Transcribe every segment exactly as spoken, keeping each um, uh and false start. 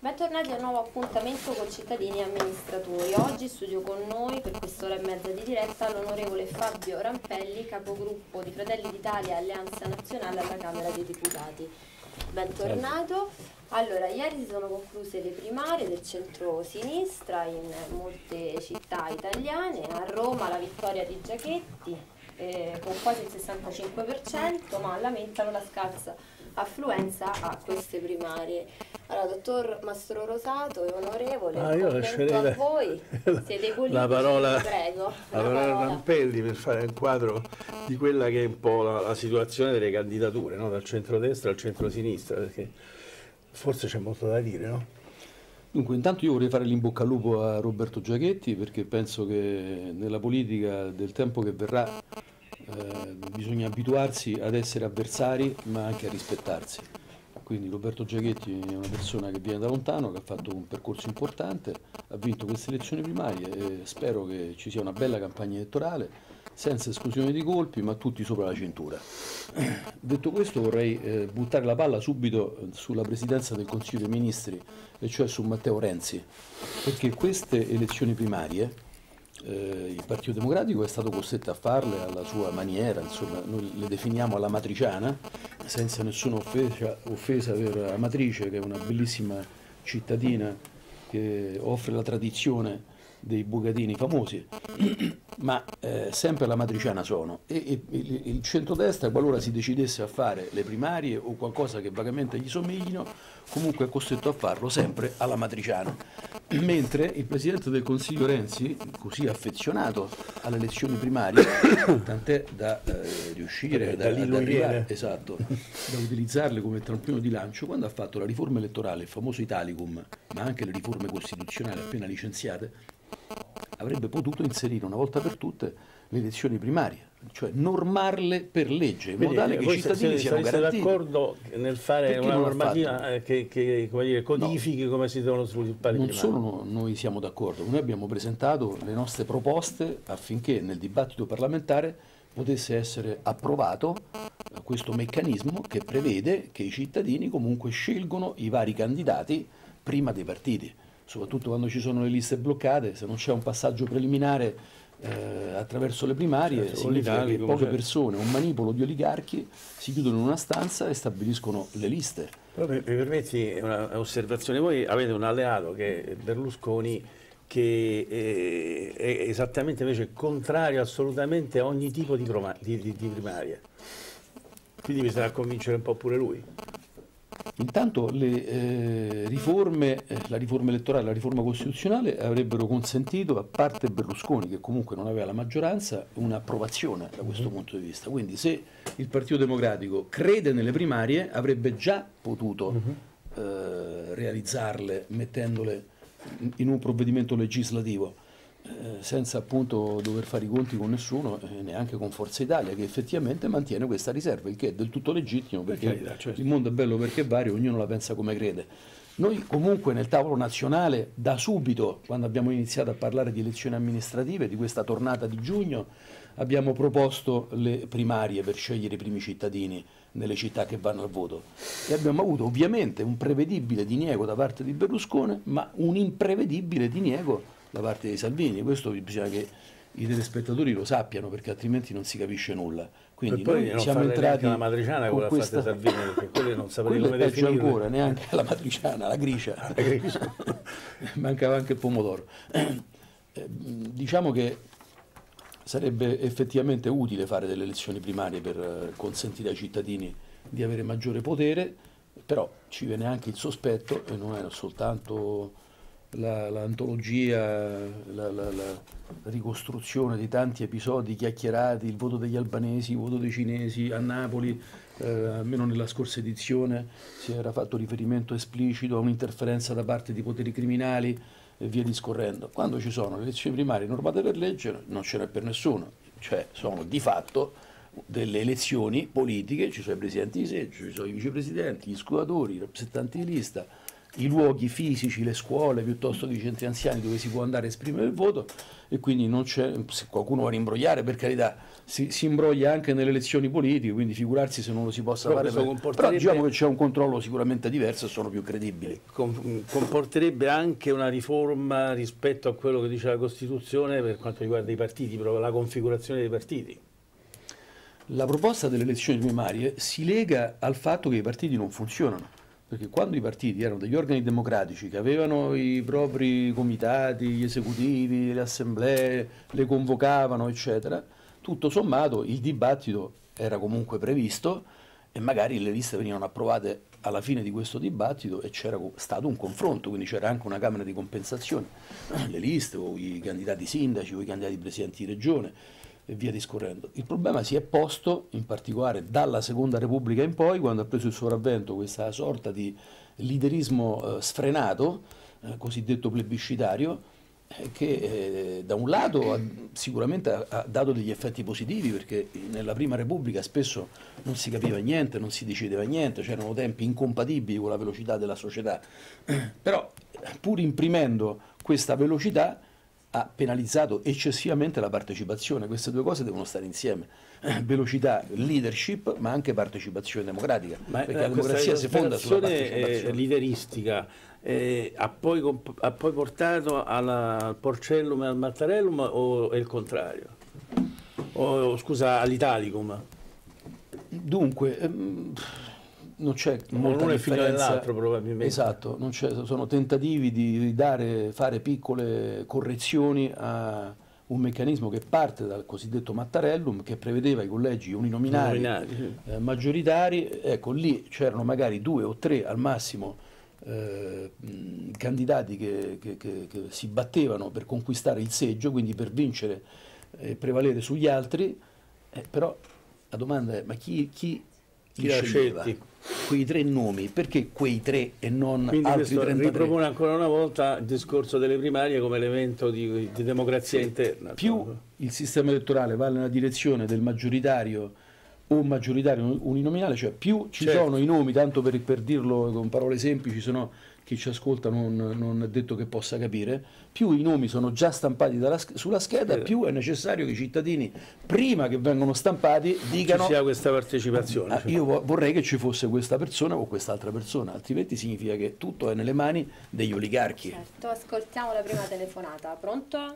Bentornati a un nuovo appuntamento con cittadini e amministratori. Oggi in studio con noi per quest'ora e mezza di diretta l'onorevole Fabio Rampelli, capogruppo di Fratelli d'Italia Alleanza Nazionale alla Camera dei Deputati. Bentornato. Allora, ieri si sono concluse le primarie del centro-sinistra in molte città italiane. A Roma la vittoria di Giachetti eh, con quasi il sessantacinque per cento, ma lamentano la scarsa affluenza a queste primarie. Allora, dottor Mastro Rosato e onorevole, ah, io lascerei a la, voi, siete politici, la parola, prego. La parola a Rampelli per fare un quadro di quella che è un po' la, la situazione delle candidature, no? Dal centrodestra al centrosinistra, perché forse c'è molto da dire, no? Dunque, intanto io vorrei fare l'in bocca al lupo a Roberto Giachetti, perché penso che nella politica del tempo che verrà eh, bisogna abituarsi ad essere avversari ma anche a rispettarsi. Quindi Roberto Giachetti è una persona che viene da lontano, che ha fatto un percorso importante, ha vinto queste elezioni primarie e spero che ci sia una bella campagna elettorale, senza esclusione di colpi, ma tutti sopra la cintura. Detto questo, vorrei eh, buttare la palla subito sulla presidenza del Consiglio dei Ministri, e cioè su Matteo Renzi, perché queste elezioni primarie eh, il Partito Democratico è stato costretto a farle alla sua maniera, insomma, noi le definiamo alla matriciana, senza nessuna offesa, offesa per Amatrice, che è una bellissima cittadina che offre la tradizione dei bucatini famosi, ma eh, sempre alla matriciana sono. E, e il, il centrodestra, qualora si decidesse a fare le primarie o qualcosa che vagamente gli somiglino, comunque è costretto a farlo sempre alla matriciana. Mentre il Presidente del Consiglio Renzi, così affezionato alle elezioni primarie, tant'è da eh, riuscire da, da, arrivare, esatto, da utilizzarle come trampolino di lancio, quando ha fatto la riforma elettorale, il famoso Italicum, ma anche le riforme costituzionali appena licenziate, avrebbe potuto inserire una volta per tutte le elezioni primarie, cioè normarle per legge, in modo tale che i cittadini siano garantiti. Siete d'accordo nel fare Perché una normativa che, che come dire, codifichi, no, come si devono sviluppare? Non solo noi siamo d'accordo, noi abbiamo presentato le nostre proposte affinché nel dibattito parlamentare potesse essere approvato questo meccanismo che prevede che i cittadini comunque scelgono i vari candidati prima dei partiti, soprattutto quando ci sono le liste bloccate. Se non c'è un passaggio preliminare eh, attraverso le primarie, certo, significa che poche persone, un manipolo di oligarchi, si chiudono in una stanza e stabiliscono le liste. Però mi permetti un'osservazione: voi avete un alleato che è Berlusconi, che è, è esattamente invece contrario assolutamente a ogni tipo di, di, di, di primaria, quindi bisogna convincere un po' pure lui. Intanto le eh, riforme, eh, la riforma elettorale e la riforma costituzionale avrebbero consentito, a parte Berlusconi che comunque non aveva la maggioranza, un'approvazione da questo mm-hmm. punto di vista. Quindi se il Partito Democratico crede nelle primarie avrebbe già potuto mm-hmm. eh, realizzarle mettendole in un provvedimento legislativo, eh, senza appunto dover fare i conti con nessuno, eh, neanche con Forza Italia, che effettivamente mantiene questa riserva, il che è del tutto legittimo, perché per carità, certo. Il mondo è bello perché è vario, ognuno la pensa come crede. Noi comunque nel tavolo nazionale, da subito, quando abbiamo iniziato a parlare di elezioni amministrative, di questa tornata di giugno, abbiamo proposto le primarie per scegliere i primi cittadini nelle città che vanno al voto, e abbiamo avuto ovviamente un prevedibile diniego da parte di Berlusconi, ma un imprevedibile diniego da parte di Salvini. Questo bisogna che i telespettatori lo sappiano, perché altrimenti non si capisce nulla. Quindi poi noi non siamo entrati la matriciana con questa... fatta Salvini, perché quelle non saprei come peggio ancora, neanche la matriciana, la gricia, la gricia. Mancava anche il pomodoro. Eh, diciamo che sarebbe effettivamente utile fare delle elezioni primarie per consentire ai cittadini di avere maggiore potere, però ci viene anche il sospetto, e non è soltanto l'antologia, la, la, la, la ricostruzione di tanti episodi chiacchierati, il voto degli albanesi, il voto dei cinesi a Napoli, eh, almeno nella scorsa edizione si era fatto riferimento esplicito a un'interferenza da parte di poteri criminali e via discorrendo. Quando ci sono le elezioni primarie normate per legge non ce n'è per nessuno, cioè sono di fatto delle elezioni politiche, ci sono i presidenti di seggio, ci sono i vicepresidenti, gli scrutatori, i rappresentanti di lista, i luoghi fisici, le scuole piuttosto che i centri anziani dove si può andare a esprimere il voto, e quindi non c'è, se qualcuno va a rimbrogliare, per carità, si, si imbroglia anche nelle elezioni politiche, quindi figurarsi se non lo si possa Però fare. Per... comporterebbe... Però diciamo che c'è un controllo sicuramente diverso e sono più credibili. Com comporterebbe anche una riforma rispetto a quello che dice la Costituzione per quanto riguarda i partiti, proprio la configurazione dei partiti. La proposta delle elezioni primarie si lega al fatto che i partiti non funzionano. Perché quando i partiti erano degli organi democratici che avevano i propri comitati, gli esecutivi, le assemblee, le convocavano, eccetera, tutto sommato il dibattito era comunque previsto e magari le liste venivano approvate alla fine di questo dibattito e c'era stato un confronto, quindi c'era anche una camera di compensazione, le liste o i candidati sindaci o i candidati presidenti di regione e via discorrendo. Il problema si è posto in particolare dalla Seconda Repubblica in poi, quando ha preso il sopravvento questa sorta di liderismo eh, sfrenato, eh, cosiddetto plebiscitario, eh, che eh, da un lato ha, sicuramente ha, ha dato degli effetti positivi, perché nella Prima Repubblica spesso non si capiva niente, non si decideva niente, c'erano tempi incompatibili con la velocità della società, però pur imprimendo questa velocità ha penalizzato eccessivamente la partecipazione. Queste due cose devono stare insieme, velocità, leadership, ma anche partecipazione democratica, ma perché eh, la democrazia si fonda sulla partecipazione. Eh, lideristica eh, ha, poi, ha poi portato alla, al Porcellum e al Mattarellum o è il contrario? O scusa, all'Italicum? Dunque ehm, non c'è molta uno è differenza. figlio dell'altro probabilmente. Esatto, non sono tentativi di dare, fare piccole correzioni a un meccanismo che parte dal cosiddetto Mattarellum, che prevedeva i collegi uninominali, uninominali sì. eh, maggioritari. Ecco, lì c'erano magari due o tre al massimo eh, candidati che, che, che, che si battevano per conquistare il seggio, quindi per vincere e prevalere sugli altri, eh, però la domanda è: ma chi, chi, chi li sceglieva? Quei tre nomi, perché quei tre e non Quindi altri trentatré? Ripropone ancora una volta il discorso delle primarie come elemento di, di democrazia sì. interna. Più il sistema elettorale va nella direzione del maggioritario o maggioritario uninominale, cioè più ci certo. sono i nomi, tanto per, per dirlo con parole semplici, se no chi ci ascolta non, non è detto che possa capire, più i nomi sono già stampati dalla, sulla scheda, sì. più è necessario che i cittadini, prima che vengano stampati, dicano: ci sia questa partecipazione. Ah, io vorrei che ci fosse questa persona o quest'altra persona, altrimenti significa che tutto è nelle mani degli oligarchi. Certo, ascoltiamo la prima telefonata. Pronto?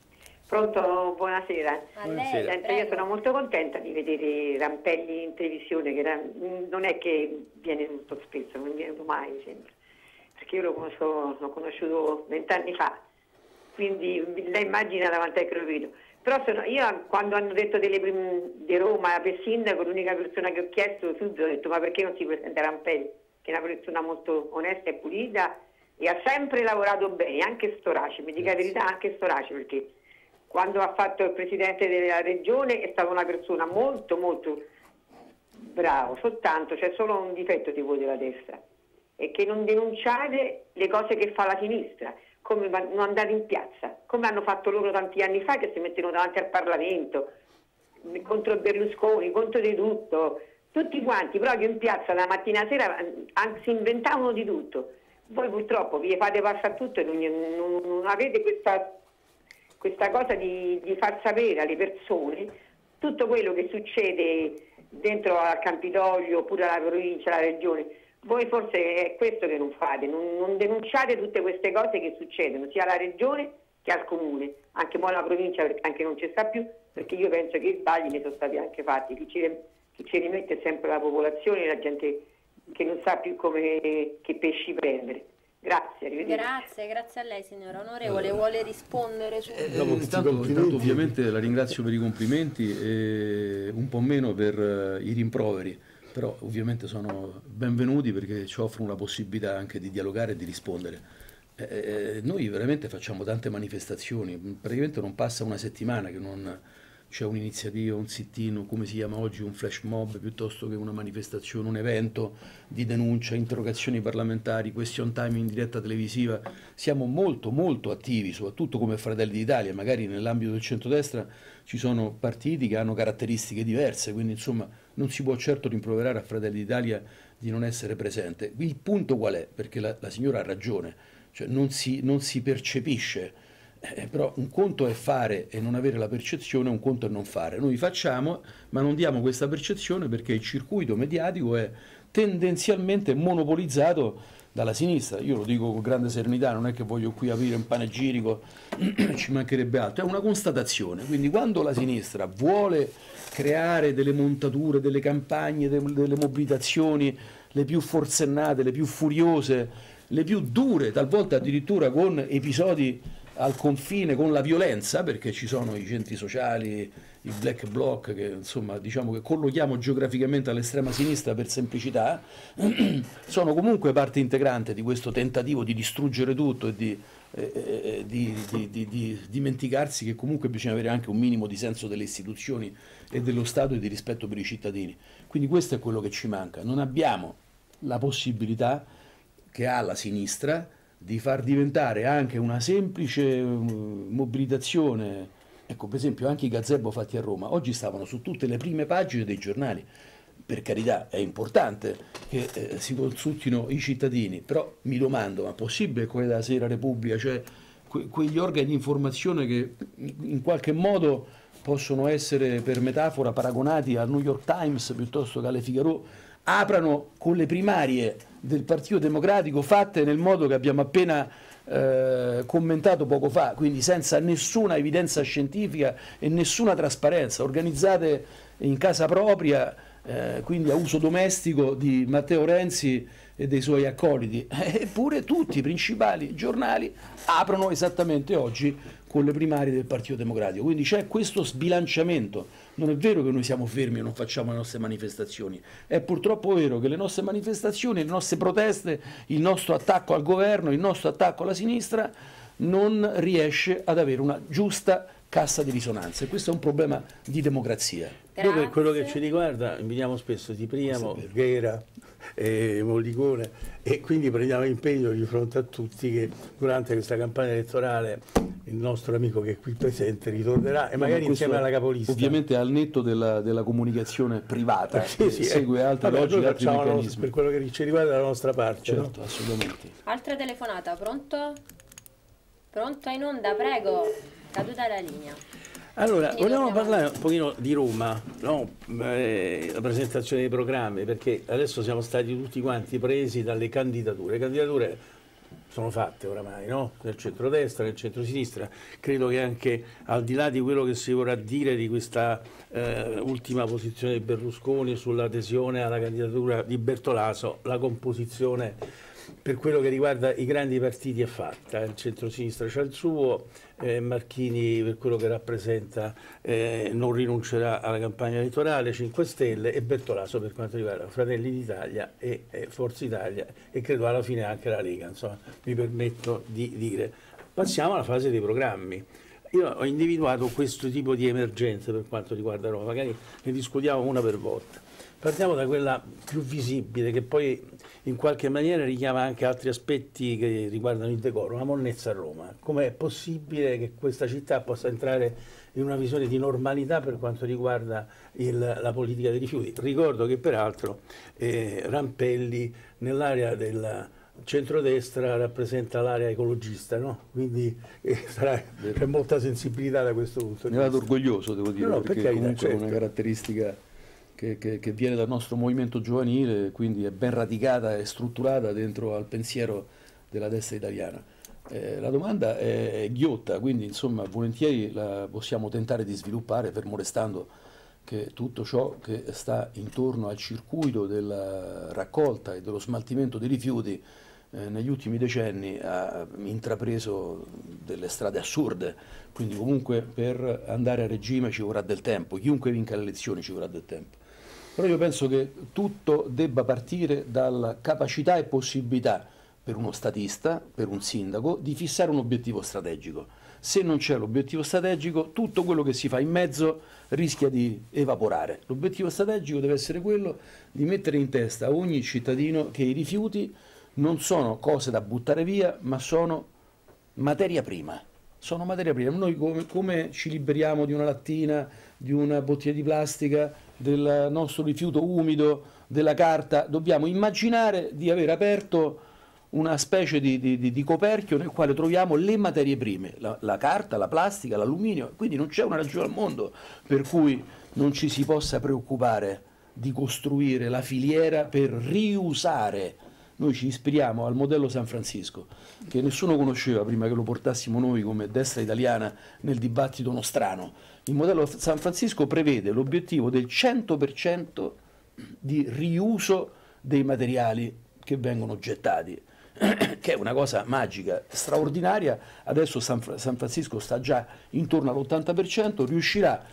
Pronto, buonasera. A lei, Senta, io sono molto contenta di vedere Rampelli in televisione, che non è che viene molto spesso, non viene mai, sempre. Perché io lo, conosco, l'ho conosciuto vent'anni fa, quindi lei immagina davanti al che lo vedo. Però sono, io quando hanno detto delle, di Roma per sindaco, l'unica persona che ho chiesto subito ho detto: ma perché non si presenta Rampelli? Che è una persona molto onesta e pulita e ha sempre lavorato bene, anche Storace, mi dica la verità, anche Storace, perché quando ha fatto il presidente della regione è stata una persona molto molto brava, soltanto c'è solo un difetto di voi della destra, è che non denunciate le cose che fa la sinistra, come non andate in piazza, come hanno fatto loro tanti anni fa, che si mettono davanti al Parlamento, contro Berlusconi, contro di tutto, tutti quanti, proprio in piazza la mattina alla sera, anzi inventavano di tutto. Voi purtroppo vi fate passare tutto e non, non, non avete questa... questa cosa di, di far sapere alle persone tutto quello che succede dentro al Campidoglio oppure alla provincia, alla regione. Voi forse è questo che non fate, non, non denunciate tutte queste cose che succedono sia alla regione che al comune, anche poi alla provincia, perché anche non ci sta più, perché io penso che i sbagli ne sono stati anche fatti. Chi ci, chi ci rimette è sempre la popolazione, la gente che non sa più come, che pesci prendere. Grazie, arrivederci. Grazie, grazie a lei signora Onorevole. Allora, vuole rispondere su... Eh, intanto, intanto ovviamente la ringrazio per i complimenti e un po' meno per uh, i rimproveri, però ovviamente sono benvenuti perché ci offrono la possibilità anche di dialogare e di rispondere. Eh, eh, noi veramente facciamo tante manifestazioni, praticamente non passa una settimana che non c'è un'iniziativa, un sit-in, come si chiama oggi, un flash mob, piuttosto che una manifestazione, un evento di denuncia, interrogazioni parlamentari, question time in diretta televisiva. Siamo molto molto attivi, soprattutto come Fratelli d'Italia. Magari nell'ambito del centrodestra ci sono partiti che hanno caratteristiche diverse, quindi insomma non si può certo rimproverare a Fratelli d'Italia di non essere presente. Il punto qual è? Perché la, la signora ha ragione, cioè non si, non si percepisce, eh, però un conto è fare e non avere la percezione, un conto è non fare. Noi facciamo, ma non diamo questa percezione perché il circuito mediatico è tendenzialmente monopolizzato dalla sinistra. Io lo dico con grande serenità, non è che voglio qui aprire un panegirico, ci mancherebbe altro, è una constatazione. Quindi quando la sinistra vuole creare delle montature, delle campagne, delle mobilitazioni le più forsennate, le più furiose, le più dure, talvolta addirittura con episodi al confine con la violenza, perché ci sono i centri sociali, i black bloc, che insomma diciamo che collochiamo geograficamente all'estrema sinistra per semplicità, sono comunque parte integrante di questo tentativo di distruggere tutto e di, eh, di, di, di, di dimenticarsi che comunque bisogna avere anche un minimo di senso delle istituzioni e dello Stato e di rispetto per i cittadini. Quindi questo è quello che ci manca. Non abbiamo la possibilità che ha la sinistra di far diventare anche una semplice mobilitazione. Ecco, per esempio anche i gazebo fatti a Roma oggi stavano su tutte le prime pagine dei giornali. Per carità, è importante che eh, si consultino i cittadini, però mi domando, ma è possibile che da Sera Repubblica, cioè que quegli organi di informazione che in qualche modo possono essere per metafora paragonati al New York Times piuttosto che alle Figaro, aprano con le primarie del Partito Democratico fatte nel modo che abbiamo appena eh, commentato poco fa, quindi senza nessuna evidenza scientifica e nessuna trasparenza, organizzate in casa propria, eh, quindi a uso domestico di Matteo Renzi e dei suoi accoliti. Eppure tutti i principali giornali aprono esattamente oggi con le primarie del Partito Democratico, quindi c'è questo sbilanciamento. Non è vero che noi siamo fermi e non facciamo le nostre manifestazioni, è purtroppo vero che le nostre manifestazioni, le nostre proteste, il nostro attacco al governo, il nostro attacco alla sinistra non riesce ad avere una giusta cassa di risonanza, e questo è un problema di democrazia. Noi per quello che ci riguarda invitiamo spesso Cipriano, Ghera e Mollicone, e quindi prendiamo impegno di fronte a tutti che durante questa campagna elettorale il nostro amico che è qui presente ritornerà e magari insieme alla capolista. Ovviamente al netto della, della comunicazione privata, sì, sì, segue eh, altre vabbè, logiche, altri meccanismi. Nostro, per quello che ci riguarda la nostra parte. Certo, no? assolutamente. Altra telefonata, pronto? Pronto in onda, prego. Caduta la linea. Allora, Quindi vogliamo torniamo- parlare un pochino di Roma, no? Eh, la presentazione dei programmi, perché adesso siamo stati tutti quanti presi dalle candidature. Le candidature sono fatte oramai, no? Nel centrodestra, nel centrosinistra. Credo che anche al di là di quello che si vorrà dire di questa eh, ultima posizione di Berlusconi sull'adesione alla candidatura di Bertolaso, la composizione per quello che riguarda i grandi partiti è fatta. Il centrosinistra c'ha il suo, eh, Marchini per quello che rappresenta eh, non rinuncerà alla campagna elettorale, cinque Stelle, e Bertolaso per quanto riguarda Fratelli d'Italia e eh, Forza Italia, e credo alla fine anche la Lega, insomma, mi permetto di dire. Passiamo alla fase dei programmi. Io ho individuato questo tipo di emergenze per quanto riguarda Roma, magari ne discutiamo una per volta. Partiamo da quella più visibile, che poi in qualche maniera richiama anche altri aspetti che riguardano il decoro, la monnezza a Roma. Com'è possibile che questa città possa entrare in una visione di normalità per quanto riguarda il, la politica dei rifiuti? Ricordo che peraltro eh, Rampelli nell'area del centrodestra rappresenta l'area ecologista, no? Quindi eh, sarà, c'è molta sensibilità da questo punto di Ne vado vista. orgoglioso, devo dire, No, no, perché per carità, comunque è una certo. caratteristica che, che, che viene dal nostro movimento giovanile, quindi è ben radicata e strutturata dentro al pensiero della destra italiana. Eh, la domanda è ghiotta, quindi insomma volentieri la possiamo tentare di sviluppare, fermo restando che tutto ciò che sta intorno al circuito della raccolta e dello smaltimento dei rifiuti eh, negli ultimi decenni ha intrapreso delle strade assurde, quindi comunque per andare a regime ci vorrà del tempo, chiunque vinca le elezioni ci vorrà del tempo. Però io penso che tutto debba partire dalla capacità e possibilità per uno statista, per un sindaco, di fissare un obiettivo strategico. Se non c'è l'obiettivo strategico, tutto quello che si fa in mezzo rischia di evaporare. L'obiettivo strategico deve essere quello di mettere in testa a ogni cittadino che i rifiuti non sono cose da buttare via, ma sono materia prima. Sono materia prima. Noi come, come ci liberiamo di una lattina, di una bottiglia di plastica, del nostro rifiuto umido, della carta, dobbiamo immaginare di aver aperto una specie di, di, di coperchio nel quale troviamo le materie prime, la, la carta, la plastica, l'alluminio, quindi non c'è una ragione al mondo per cui non ci si possa preoccupare di costruire la filiera per riusare. Noi ci ispiriamo al modello San Francisco, che nessuno conosceva prima che lo portassimo noi come destra italiana nel dibattito nostrano. Il modello San Francisco prevede l'obiettivo del cento per cento di riuso dei materiali che vengono gettati, che è una cosa magica, straordinaria. Adesso San Francisco sta già intorno all'ottanta per cento, riuscirà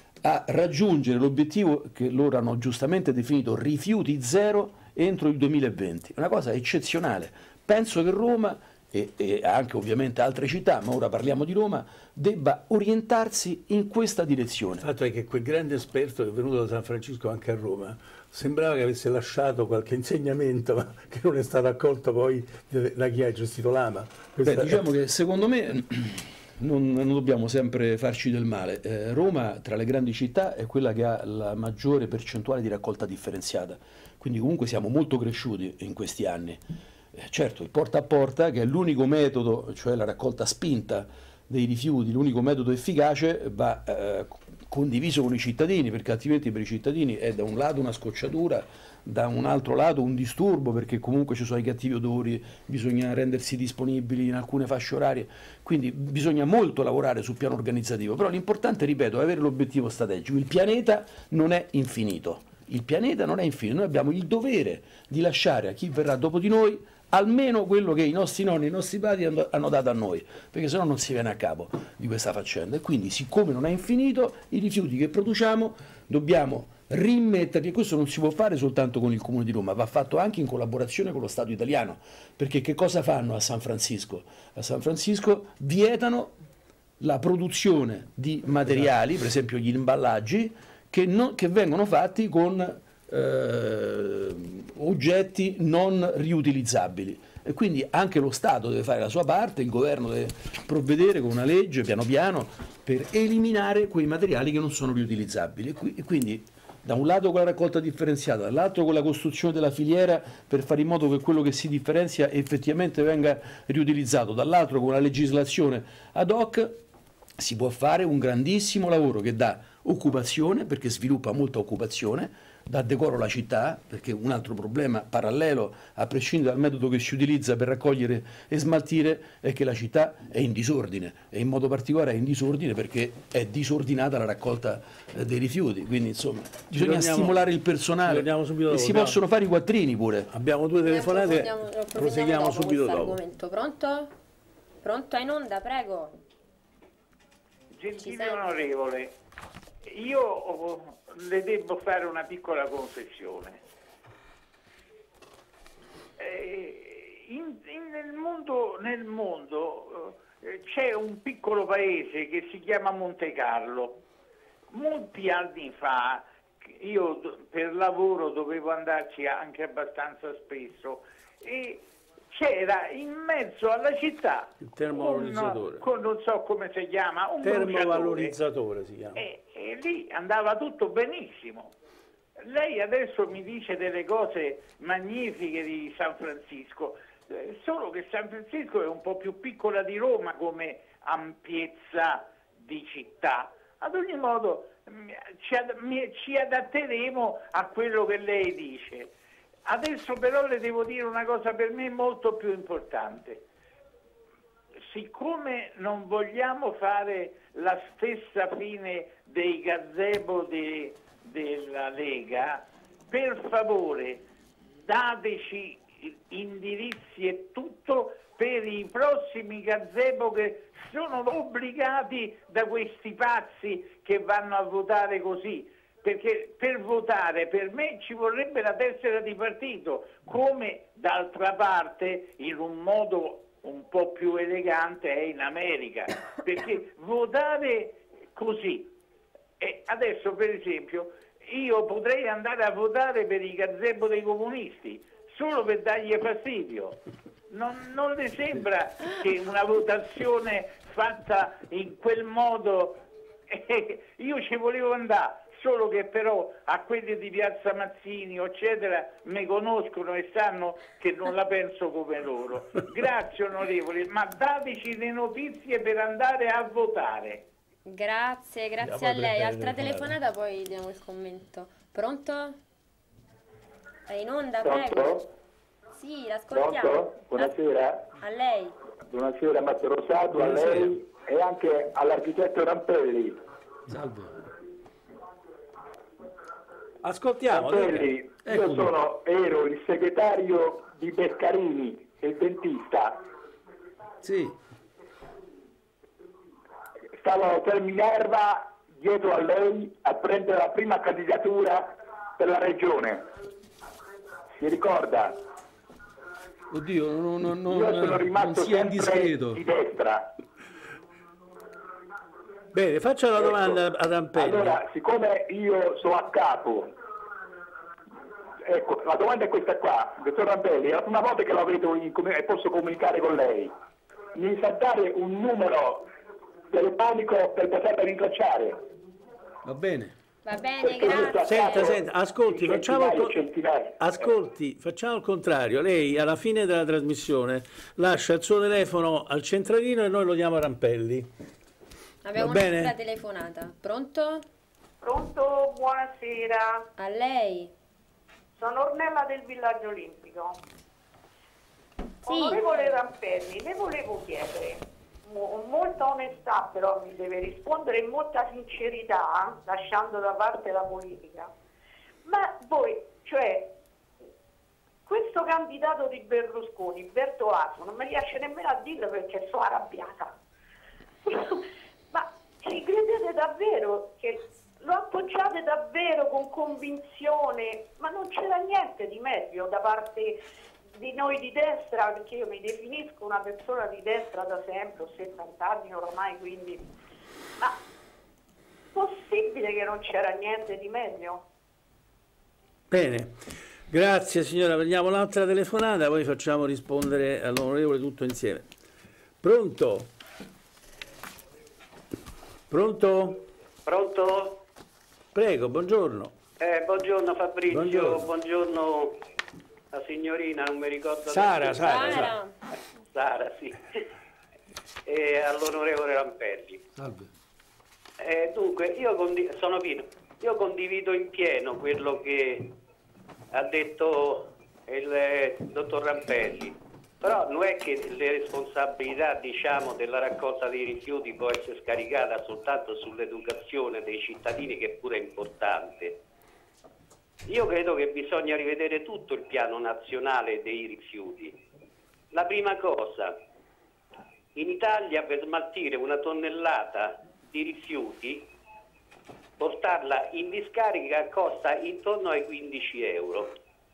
a raggiungere l'obiettivo che loro hanno giustamente definito rifiuti zero entro il duemilaventi. È una cosa eccezionale. Penso che Roma, e, e anche ovviamente altre città, ma ora parliamo di Roma, debba orientarsi in questa direzione. Il fatto è che quel grande esperto che è venuto da San Francisco anche a Roma sembrava che avesse lasciato qualche insegnamento, ma che non è stato accolto poi da chi ha gestito l'Ama. Beh, diciamo che secondo me non, non dobbiamo sempre farci del male. Eh, Roma, tra le grandi città, è quella che ha la maggiore percentuale di raccolta differenziata, quindi comunque siamo molto cresciuti in questi anni. Eh, certo, il porta a porta, che è l'unico metodo, cioè la raccolta spinta dei rifiuti, l'unico metodo efficace, va eh, condiviso con i cittadini, perché altrimenti per i cittadini è da un lato una scocciatura, da un altro lato un disturbo, perché comunque ci sono i cattivi odori, bisogna rendersi disponibili in alcune fasce orarie, quindi bisogna molto lavorare sul piano organizzativo, però l'importante, ripeto, è avere l'obiettivo strategico. Il pianeta non è infinito, il pianeta non è infinito, noi abbiamo il dovere di lasciare a chi verrà dopo di noi almeno quello che i nostri nonni e i nostri padri hanno dato a noi, perché sennò non si viene a capo di questa faccenda. E quindi, siccome non è infinito, i rifiuti che produciamo dobbiamo rimetterli, e questo non si può fare soltanto con il Comune di Roma, va fatto anche in collaborazione con lo Stato italiano, perché che cosa fanno a San Francisco? A San Francisco vietano la produzione di materiali, per esempio gli imballaggi, che, non, che vengono fatti con Eh, oggetti non riutilizzabili, e quindi anche lo Stato deve fare la sua parte, il governo deve provvedere con una legge piano piano per eliminare quei materiali che non sono riutilizzabili, e, qui, e quindi da un lato con la raccolta differenziata, dall'altro con la costruzione della filiera per fare in modo che quello che si differenzia effettivamente venga riutilizzato, dall'altro con la legislazione ad hoc si può fare un grandissimo lavoro che dà occupazione, perché sviluppa molta occupazione, dà decoro alla città, perché un altro problema parallelo, a prescindere dal metodo che si utilizza per raccogliere e smaltire, è che la città è in disordine, e in modo particolare è in disordine perché è disordinata la raccolta eh, dei rifiuti, quindi insomma bisogna torniamo, stimolare il personale e dopo, si abbiamo, possono fare i quattrini pure. Abbiamo due telefonate, proseguiamo subito dopo. Argomento. Pronto? Pronto, in onda, prego. Gentile onorevole, io le devo fare una piccola confessione. Eh, in, in, nel mondo, nel mondo eh, c'è un piccolo paese che si chiama Monte Carlo. Molti anni fa, io per lavoro dovevo andarci anche abbastanza spesso, e c'era in mezzo alla città il termovalorizzatore, un, con, non so come si chiama, un termovalorizzatore si chiama. E, e lì andava tutto benissimo. Lei adesso mi dice delle cose magnifiche di San Francisco, eh, solo che San Francisco è un po' più piccola di Roma come ampiezza di città. Ad ogni modo ci, ad, ci adatteremo a quello che lei dice. Adesso però le devo dire una cosa per me molto più importante. Siccome non vogliamo fare la stessa fine dei gazebo de, della Lega, per favore dateci indirizzi e tutto per i prossimi gazebo che sono obbligati da questi pazzi che vanno a votare così. Perché per votare per me ci vorrebbe la tessera di partito, come d'altra parte in un modo un po' più elegante è in America, perché votare così, e adesso per esempio io potrei andare a votare per il gazebo dei comunisti solo per dargli fastidio. Non, non le sembra che una votazione fatta in quel modo, eh, io ci volevo andare solo che però a quelli di Piazza Mazzini, eccetera, mi conoscono e sanno che non la penso come loro. Grazie onorevoli, ma dateci le notizie per andare a votare. Grazie, grazie a lei. Altra telefonata, poi diamo il commento. Pronto? È in onda, Pronto? prego. Sì, l'ascoltiamo. Pronto? Buonasera. A lei. Buonasera Matteo Rosato, Buonasera. a lei e anche all'architetto Rampelli. Salve. Ascoltiamo. Rampelli, dica. io Eccomi. sono, ero il segretario di Beccarini, il dentista. Sì, Stavo per Minerva dietro a lei a prendere la prima candidatura per la regione. Si ricorda? oddio, non, non, non, Io sono non rimasto sia sempre indiscreto. di destra. Bene, faccia la Ecco. domanda a Rampelli. Allora, siccome io sono a capo, ecco, la domanda è questa qua, dottor Rampelli, è la prima volta che la vedo in com- e posso comunicare con lei. Mi sa dare un numero telefonico per poterla rintracciare? Va bene. Va bene, Perché io sto a grazie. Senta, capo senta, ascolti, di facciamo il centinaia co- e centinaia. Ascolti, facciamo il contrario. Lei alla fine della trasmissione lascia il suo telefono al centralino e noi lo diamo a Rampelli. Abbiamo Va bene? un'altra telefonata. Pronto? Pronto, buonasera. A lei. Sono Ornella del Villaggio Olimpico. Sì. Onorevole Rampelli, le volevo chiedere, mo- molta onestà però mi deve rispondere e molta sincerità, lasciando da parte la politica. Ma voi, cioè, questo candidato di Berlusconi, Berto Aso, non mi riesce nemmeno a dirlo perché sono arrabbiata. Ma ci credete davvero che lo appoggiate davvero con convinzione? Ma non c'era niente di meglio da parte di noi di destra, perché io mi definisco una persona di destra da sempre, ho settanta anni oramai, quindi ma possibile che non c'era niente di meglio? Bene, grazie signora, prendiamo un'altra telefonata, poi facciamo rispondere all'onorevole tutto insieme. Pronto? Pronto? Pronto? Prego, buongiorno. Eh, buongiorno Fabrizio, Buongiorno. buongiorno la signorina, non mi ricordo. Sara, che- Sara, Sara. Sara. Sara, sì. E all'onorevole Rampelli. Salve. Eh, dunque, io condi- sono Pino, io condivido in pieno quello che ha detto il eh, dottor Rampelli, però non è che le responsabilità, diciamo, della raccolta dei rifiuti può essere scaricata soltanto sull'educazione dei cittadini, che pure è importante. Io credo che bisogna rivedere tutto il piano nazionale dei rifiuti. La prima cosa, in Italia per smaltire una tonnellata di rifiuti, portarla in discarica costa intorno ai quindici euro.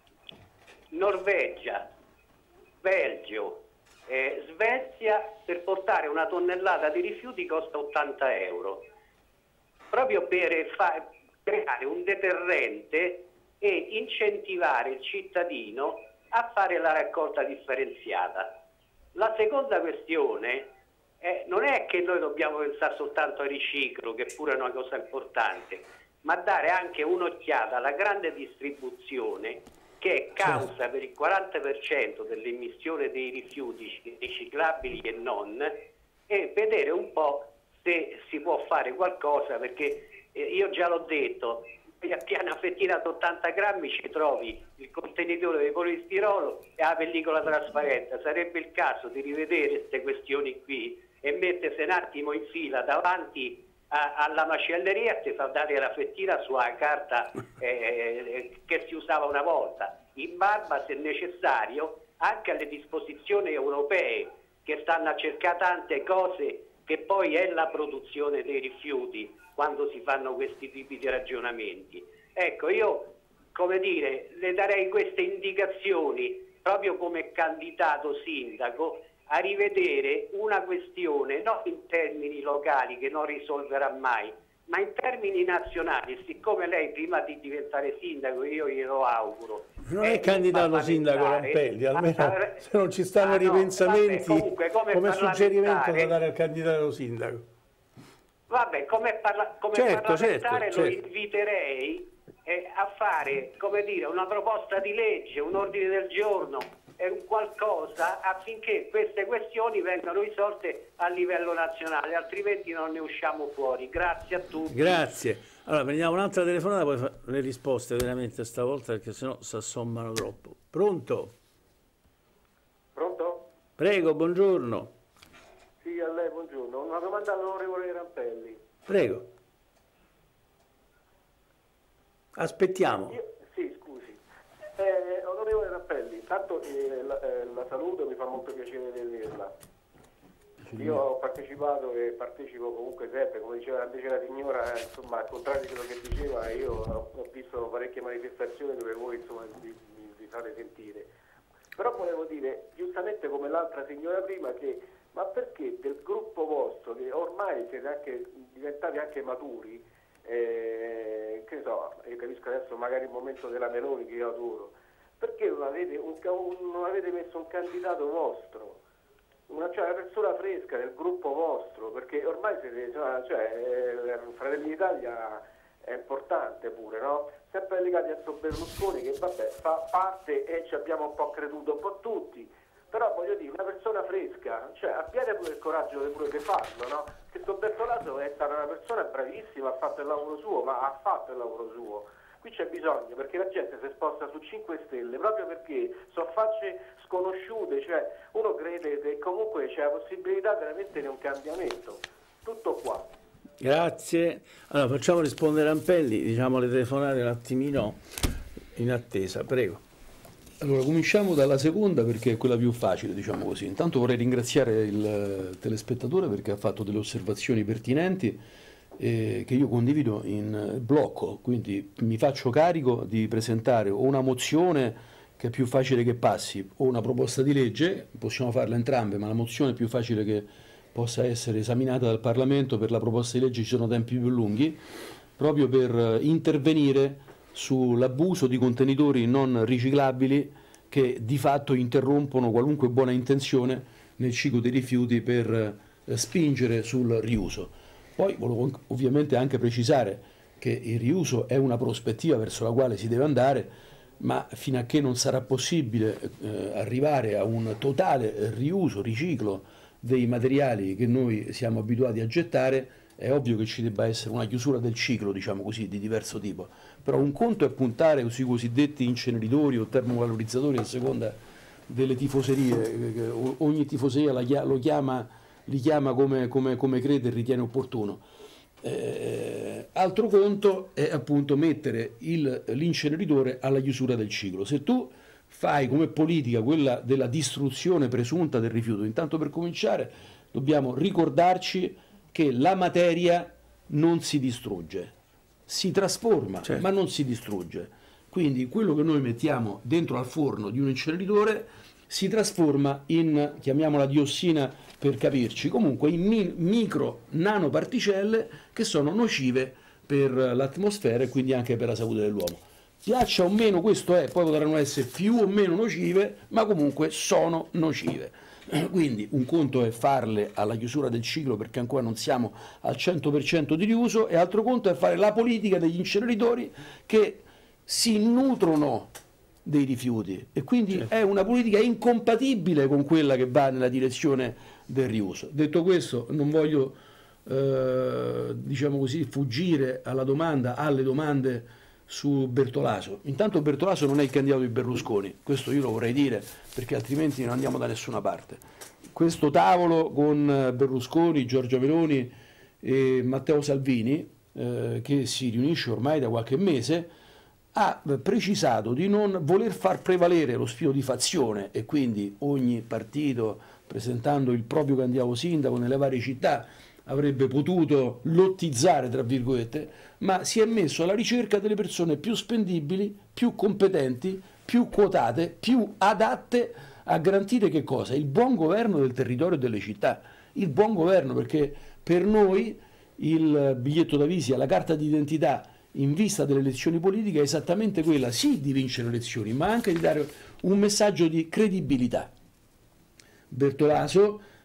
Norvegia, Belgio, eh, Svezia, per portare una tonnellata di rifiuti costa ottanta euro. Proprio per fa- creare un deterrente e incentivare il cittadino a fare la raccolta differenziata. La seconda questione eh, non è che noi dobbiamo pensare soltanto al riciclo, che pure è una cosa importante, ma dare anche un'occhiata alla grande distribuzione, che è causa per il quaranta per cento dell'emissione dei rifiuti riciclabili e non, e vedere un po' se si può fare qualcosa, perché eh, io già l'ho detto, a piena fettina da ottanta grammi ci trovi il contenitore di polistirolo e la pellicola trasparente. Sarebbe il caso di rivedere queste questioni qui e mettersi un attimo in fila davanti a, alla macelleria e far dare la fettina sulla carta eh, che si usava una volta, in barba, se necessario, anche alle disposizioni europee, che stanno a cercare tante cose, che poi è la produzione dei rifiuti quando si fanno questi tipi di ragionamenti. Ecco, io, come dire, le darei queste indicazioni proprio come candidato sindaco a rivedere una questione non in termini locali, che non risolverà mai, ma in termini nazionali. Siccome lei prima di diventare sindaco, io glielo auguro, Non è candidato sindaco Rampelli, almeno se non ci stanno ah, no, ripensamenti vabbè, comunque, come come suggerimento da parlamentare- dare al candidato sindaco. Vabbè, come, parla come certo, parlamentare certo, lo certo. inviterei eh, a fare, come dire, una proposta di legge, un ordine del giorno, eh, un qualcosa affinché queste questioni vengano risolte a livello nazionale, altrimenti non ne usciamo fuori. Grazie a tutti. Grazie. Allora, prendiamo un'altra telefonata, poi fa le risposte veramente stavolta, perché sennò si assommano troppo. Pronto? Pronto? Prego, buongiorno. Sì, a lei buongiorno. Una domanda all'onorevole Rampelli. Prego. Aspettiamo. Io, sì, scusi. Eh, onorevole Rampelli, intanto eh, la, eh, la saluto, mi fa molto piacere vederla. Io ho partecipato e partecipo comunque sempre, come diceva invece la signora, eh, insomma, al contrario di quello che diceva, io ho, ho visto parecchie manifestazioni dove voi insomma vi, vi, vi fate sentire. Però volevo dire, giustamente come l'altra signora prima, che ma perché del gruppo vostro, che ormai siete anche diventati anche maturi, eh, che ne so, io capisco adesso magari il momento della Meloni che io adoro, perché non avete, un, un, non avete messo un candidato vostro? Una, cioè una persona fresca del gruppo vostro, perché ormai siete, cioè, eh, Fratelli d'Italia è importante pure, no? Sempre legati a sto Berlusconi che vabbè fa parte e ci abbiamo un po' creduto un po' tutti, però voglio dire, una persona fresca, cioè abbiate pure il coraggio di pure di farlo, no? Che sto Bertolaso è stata una persona bravissima, ha fatto il lavoro suo, ma ha fatto il lavoro suo. Qui c'è bisogno, perché la gente si sposta su cinque Stelle proprio perché sono facce sconosciute, cioè uno crede che comunque c'è la possibilità veramente di un cambiamento. Tutto qua. Grazie. Allora facciamo rispondere Rampelli, diciamo le telefonate un attimino in attesa, prego. Allora cominciamo dalla seconda perché è quella più facile, diciamo così. Intanto vorrei ringraziare il telespettatore perché ha fatto delle osservazioni pertinenti eh, che io condivido in blocco, quindi mi faccio carico di presentare o una mozione che è più facile che passi o una proposta di legge, possiamo farle entrambe, ma la mozione è più facile che possa essere esaminata dal Parlamento. Per la proposta di legge ci sono tempi più lunghi, proprio per intervenire sull'abuso di contenitori non riciclabili che di fatto interrompono qualunque buona intenzione nel ciclo dei rifiuti per eh, spingere sul riuso. Poi volevo ovviamente anche precisare che il riuso è una prospettiva verso la quale si deve andare, ma fino a che non sarà possibile eh, arrivare a un totale riuso, riciclo dei materiali che noi siamo abituati a gettare, è ovvio che ci debba essere una chiusura del ciclo, diciamo così, di diverso tipo. Però un conto è puntare sui cosiddetti inceneritori o termovalorizzatori a seconda delle tifoserie, ogni tifoseria lo chiama, li chiama come, come, come crede e ritiene opportuno. Eh, altro conto è appunto mettere l'inceneritore alla chiusura del ciclo. Se tu fai come politica quella della distruzione presunta del rifiuto, intanto per cominciare dobbiamo ricordarci che la materia non si distrugge, si trasforma, certo, ma non si distrugge. Quindi quello che noi mettiamo dentro al forno di un inceneritore si trasforma in, chiamiamola diossina per capirci, comunque in mi micro nanoparticelle che sono nocive per l'atmosfera e quindi anche per la salute dell'uomo. Piaccia o meno questo è, poi potranno essere più o meno nocive, ma comunque sono nocive. Quindi un conto è farle alla chiusura del ciclo perché ancora non siamo al cento per cento di riuso, e altro conto è fare la politica degli inceneritori che si nutrono dei rifiuti e quindi certo, è una politica incompatibile con quella che va nella direzione del riuso. Detto questo, non voglio eh, diciamo così fuggire alla domanda, alle domande su Bertolaso. Intanto Bertolaso non è il candidato di Berlusconi, questo io lo vorrei dire perché altrimenti non andiamo da nessuna parte. Questo tavolo con Berlusconi, Giorgia Meloni e Matteo Salvini, eh, che si riunisce ormai da qualche mese, ha precisato di non voler far prevalere lo spirito di fazione e quindi ogni partito presentando il proprio candidato sindaco nelle varie città avrebbe potuto lottizzare, tra virgolette, ma si è messo alla ricerca delle persone più spendibili, più competenti, più quotate, più adatte a garantire che cosa? Il buon governo del territorio e delle città. Il buon governo, perché per noi il biglietto da visita, la carta d'identità in vista delle elezioni politiche è esattamente quella, sì, di vincere le elezioni, ma anche di dare un messaggio di credibilità. Bertolaso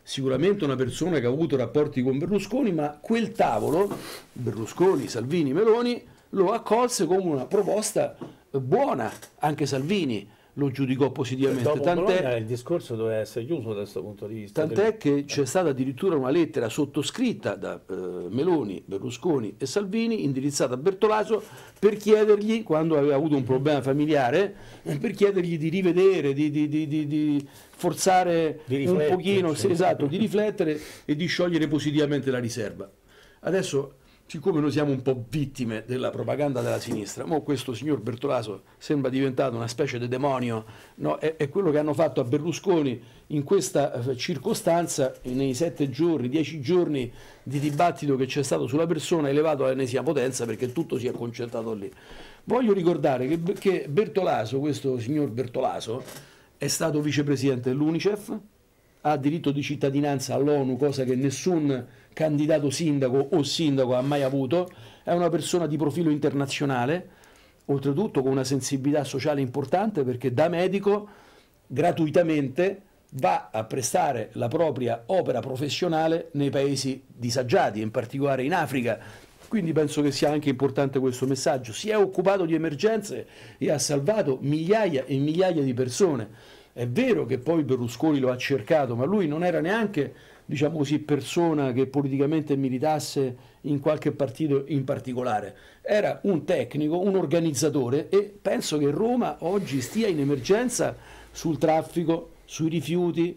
sicuramente una persona che ha avuto rapporti con Berlusconi, ma quel tavolo, Berlusconi, Salvini, Meloni, lo accolse come una proposta buona. Anche Salvini lo giudicò positivamente. Dopo Tant'è, Bologna il discorso doveva essere chiuso da questo punto di vista. Tant'è che c'è stata addirittura una lettera sottoscritta da eh, Meloni, Berlusconi e Salvini, indirizzata a Bertolaso, per chiedergli, quando aveva avuto un problema familiare, eh, per chiedergli di rivedere, di, di, di, di, di forzare di un pochino, sì. esatto, di riflettere e di sciogliere positivamente la riserva. Adesso, siccome noi siamo un po' vittime della propaganda della sinistra, mo questo signor Bertolaso sembra diventato una specie di demonio, no? è, è quello che hanno fatto a Berlusconi in questa circostanza, nei sette giorni, dieci giorni di dibattito che c'è stato sulla persona, elevato all'ennesima potenza, perché tutto si è concentrato lì. Voglio ricordare che, che Bertolaso, questo signor Bertolaso, è stato vicepresidente dell'Unicef, ha diritto di cittadinanza all'ONU, cosa che nessun candidato sindaco o sindaco ha mai avuto, è una persona di profilo internazionale, oltretutto con una sensibilità sociale importante, perché da medico gratuitamente va a prestare la propria opera professionale nei paesi disagiati, in particolare in Africa. Quindi penso che sia anche importante questo messaggio. Si è occupato di emergenze e ha salvato migliaia e migliaia di persone. È vero che poi Berlusconi lo ha cercato, ma lui non era neanche, diciamo così, persona che politicamente militasse in qualche partito in particolare. Era un tecnico, un organizzatore, e penso che Roma oggi stia in emergenza sul traffico, sui rifiuti,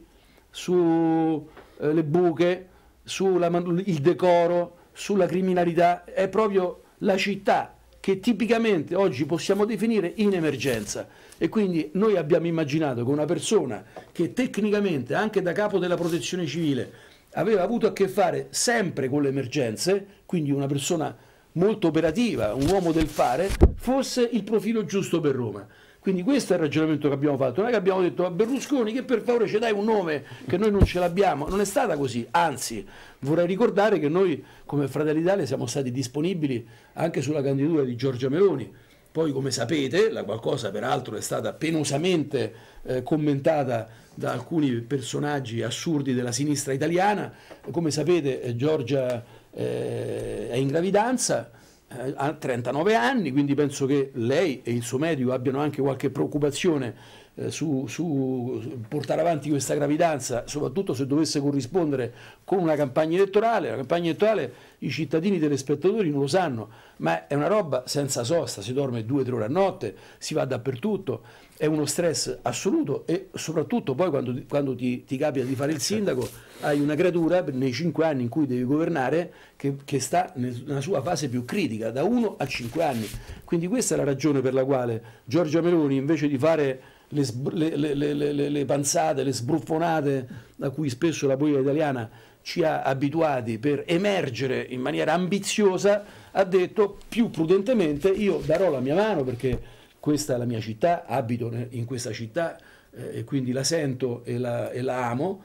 sulle eh, buche, sul decoro, sulla criminalità. È proprio la città che tipicamente oggi possiamo definire in emergenza. E quindi noi abbiamo immaginato che una persona che tecnicamente, anche da capo della protezione civile, aveva avuto a che fare sempre con le emergenze, quindi una persona molto operativa, un uomo del fare, fosse il profilo giusto per Roma. Quindi questo è il ragionamento che abbiamo fatto. Non è che abbiamo detto a Berlusconi che per favore ci dai un nome che noi non ce l'abbiamo. Non è stata così, anzi vorrei ricordare che noi come Fratelli d'Italia siamo stati disponibili anche sulla candidatura di Giorgia Meloni. Poi, come sapete, la qualcosa peraltro è stata penosamente eh, commentata da alcuni personaggi assurdi della sinistra italiana. Come sapete, eh, Giorgia eh, è in gravidanza, eh, ha trentanove anni, quindi penso che lei e il suo medico abbiano anche qualche preoccupazione eh, su, su portare avanti questa gravidanza, soprattutto se dovesse corrispondere con una campagna elettorale. La campagna elettorale i cittadini telespettatori non lo sanno, ma è una roba senza sosta, si dorme due o tre ore a notte, si va dappertutto, è uno stress assoluto, e soprattutto poi quando, quando ti, ti capita di fare il sindaco hai una creatura nei cinque anni in cui devi governare che, che sta nella sua fase più critica, da uno a cinque anni. Quindi questa è la ragione per la quale Giorgia Meloni, invece di fare le, le, le, le, le panzate, le sbruffonate a cui spesso la politica italiana ci ha abituati per emergere in maniera ambiziosa, ha detto più prudentemente: io darò la mia mano perché questa è la mia città, abito in questa città eh, e quindi la sento e la, e la amo,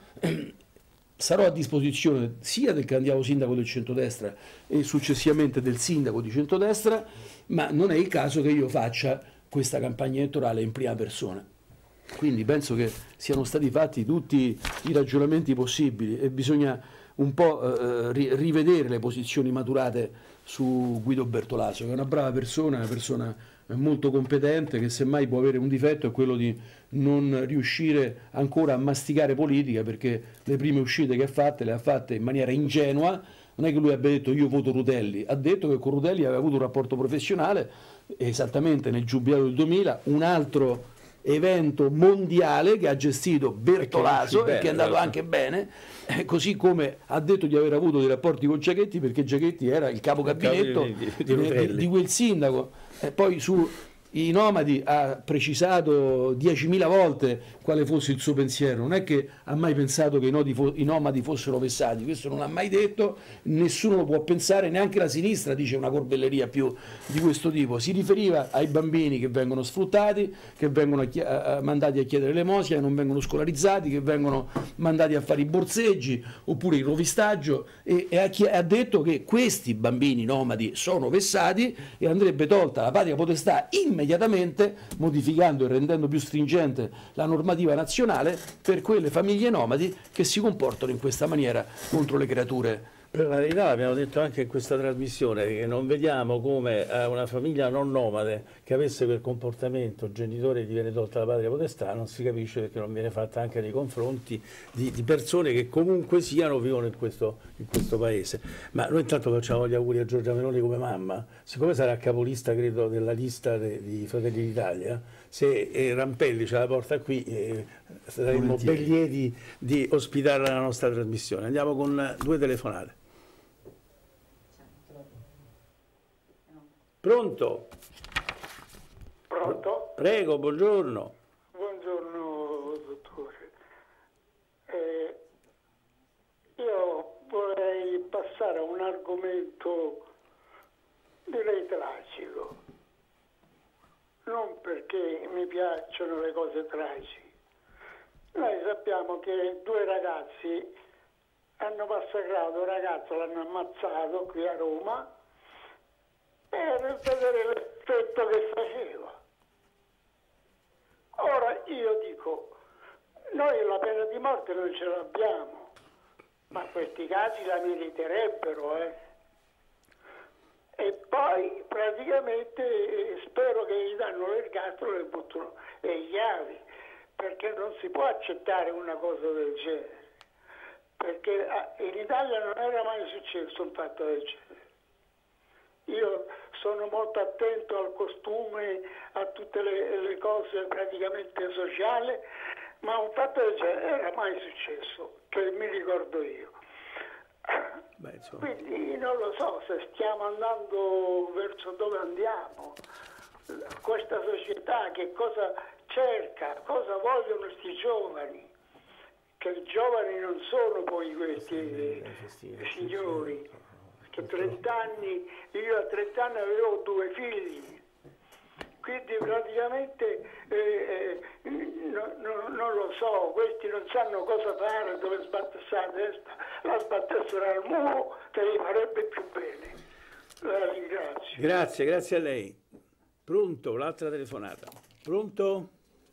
sarò a disposizione sia del candidato sindaco del centrodestra e successivamente del sindaco di centrodestra, ma non è il caso che io faccia questa campagna elettorale in prima persona. Quindi penso che siano stati fatti tutti i ragionamenti possibili e bisogna un po' eh, rivedere le posizioni maturate su Guido Bertolaso, che è una brava persona, una persona molto competente, che semmai può avere un difetto è quello di non riuscire ancora a masticare politica, perché le prime uscite che ha fatte le ha fatte in maniera ingenua. Non è che lui abbia detto io voto Rutelli, ha detto che con Rutelli aveva avuto un rapporto professionale esattamente nel giubileo del duemila, un altro evento mondiale che ha gestito Bertolaso e che è andato anche bene, eh, così come ha detto di aver avuto dei rapporti con Giachetti, perché Giachetti era il capo gabinetto di, di, di, di, di quel sindaco. E poi su i nomadi ha precisato diecimila volte quale fosse il suo pensiero, non è che ha mai pensato che i, nodi fo- i nomadi fossero vessati, questo non l'ha mai detto, nessuno lo può pensare, neanche la sinistra dice una corbelleria più di questo tipo. Si riferiva ai bambini che vengono sfruttati, che vengono a chi- a- mandati a chiedere l'elemosina, che non vengono scolarizzati, che vengono mandati a fare i borseggi oppure il rovistaggio, e, e ha, chi- ha detto che questi bambini nomadi sono vessati e andrebbe tolta la patria potestà immediatamente immediatamente, modificando e rendendo più stringente la normativa nazionale per quelle famiglie nomadi che si comportano in questa maniera contro le creature. Per la verità abbiamo detto anche in questa trasmissione che non vediamo come a una famiglia non nomade che avesse quel comportamento, genitore gli viene tolta la patria potestà, non si capisce perché non viene fatta anche nei confronti di, di persone che comunque siano vivono in questo, in questo paese. Ma noi intanto facciamo gli auguri a Giorgia Meloni come mamma, siccome sarà capolista credo della lista de, di Fratelli d'Italia, se eh, Rampelli ce la porta qui eh, saremmo ben lieti di ospitarla nella nostra trasmissione. Andiamo con due telefonate. Pronto? Pronto? Prego, buongiorno. Buongiorno dottore. Eh, io vorrei passare a un argomento direi tragico, non perché mi piacciono le cose tragiche. Noi sappiamo che due ragazzi hanno massacrato un ragazzo, l'hanno ammazzato qui a Roma per vedere l'effetto che faceva. Ora io dico, noi la pena di morte non ce l'abbiamo, ma questi casi la meriterebbero, eh. E poi praticamente eh, spero che gli danno l'ergastolo e buttano le chiavi, perché non si può accettare una cosa del genere, perché ah, in Italia non era mai successo un fatto del genere. Io sono molto attento al costume, a tutte le, le cose praticamente sociali, ma un fatto del genere era mai successo, che mi ricordo io. Beh, Quindi non lo so se stiamo andando verso dove andiamo, questa società che cosa cerca, cosa vogliono questi giovani, che i giovani non sono poi questi signori. Che trenta anni, io a trenta anni avevo due figli, quindi praticamente eh, eh, no, no, non lo so, questi non sanno cosa fare, dove sbattersi la testa, la sbattessero al muro che gli farebbe più bene. La ringrazio. Grazie, grazie a lei. Pronto, l'altra telefonata. Pronto?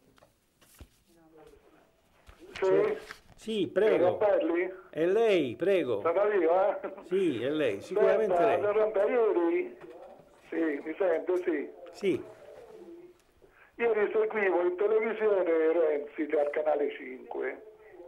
Sì. Sì, prego. È lei, prego. Sono io, eh? Sì, è lei, sicuramente Senta, lei. Ieri, sì, mi sente, sì. Sì. Ieri seguivo in televisione Renzi al canale cinque.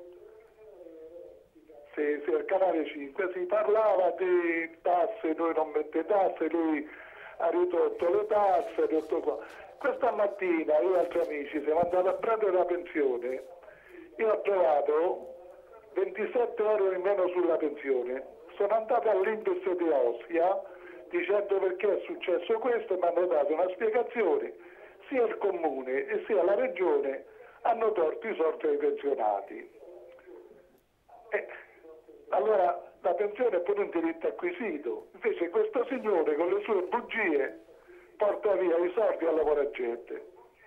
Sì, sì, al canale cinque si parlava di tasse, lui non mette tasse, lui ha ridotto le tasse, tutto qua. Questa mattina io e altri amici siamo andati a prendere la pensione. Io ho trovato ventisette euro in meno sulla pensione. Sono andato all'Indus di Ostia dicendo perché è successo questo e mi hanno dato una spiegazione. Sia il comune e sia la regione hanno tolto i soldi ai pensionati. E allora la pensione è pure un diritto acquisito. Invece questo signore con le sue bugie porta via i soldi alla povera gente.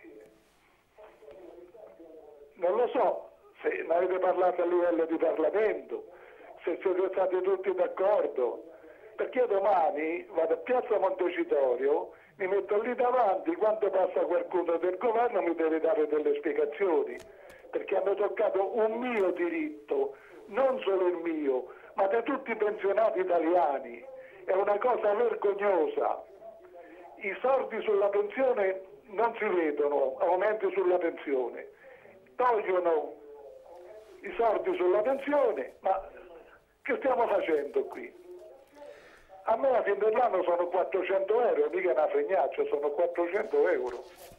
Non lo so se ne avete parlato a livello di Parlamento, se siete stati tutti d'accordo, perché io domani vado a Piazza Montecitorio, mi metto lì davanti, quando passa qualcuno del governo mi deve dare delle spiegazioni, perché hanno toccato un mio diritto, non solo il mio, ma di tutti i pensionati italiani. È una cosa vergognosa. I soldi sulla pensione non si vedono, aumenti sulla pensione. Togliono i soldi sulla pensione, ma che stiamo facendo qui? A me a fine dell'anno sono quattrocento euro, mica una fregnaccia, sono quattrocento euro.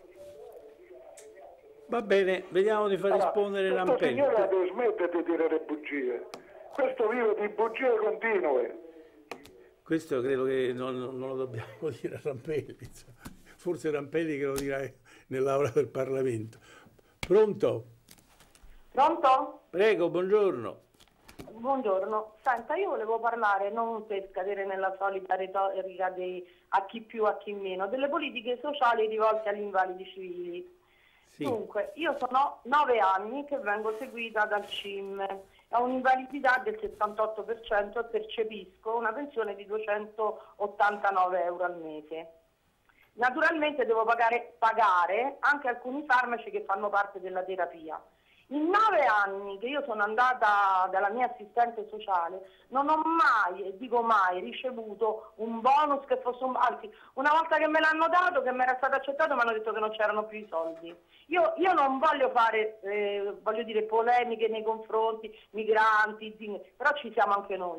Va bene, vediamo di far allora, rispondere questo Rampelli. signore deve smettere di dire le bugie. Questo vive di bugie continue. Questo credo che non, non lo dobbiamo dire a Rampelli. Forse Rampelli che lo dirà nell'aula del Parlamento. Pronto? Pronto? Prego, buongiorno. Buongiorno. Senta, io volevo parlare, non per scadere nella solita retorica di a chi più, a chi meno, delle politiche sociali rivolte agli invalidi civili. Sì. Dunque, io sono nove anni che vengo seguita dal C I M, ho un'invalidità del settantotto per cento e percepisco una pensione di duecentottantanove euro al mese. Naturalmente devo pagare, pagare anche alcuni farmaci che fanno parte della terapia. In nove anni che io sono andata dalla mia assistente sociale non ho mai, e dico mai, ricevuto un bonus che fosse un... Anzi, una volta che me l'hanno dato, che mi era stato accettato, mi hanno detto che non c'erano più i soldi. Io, io non voglio fare, eh, voglio dire, polemiche nei confronti, migranti, zinghi, però ci siamo anche noi.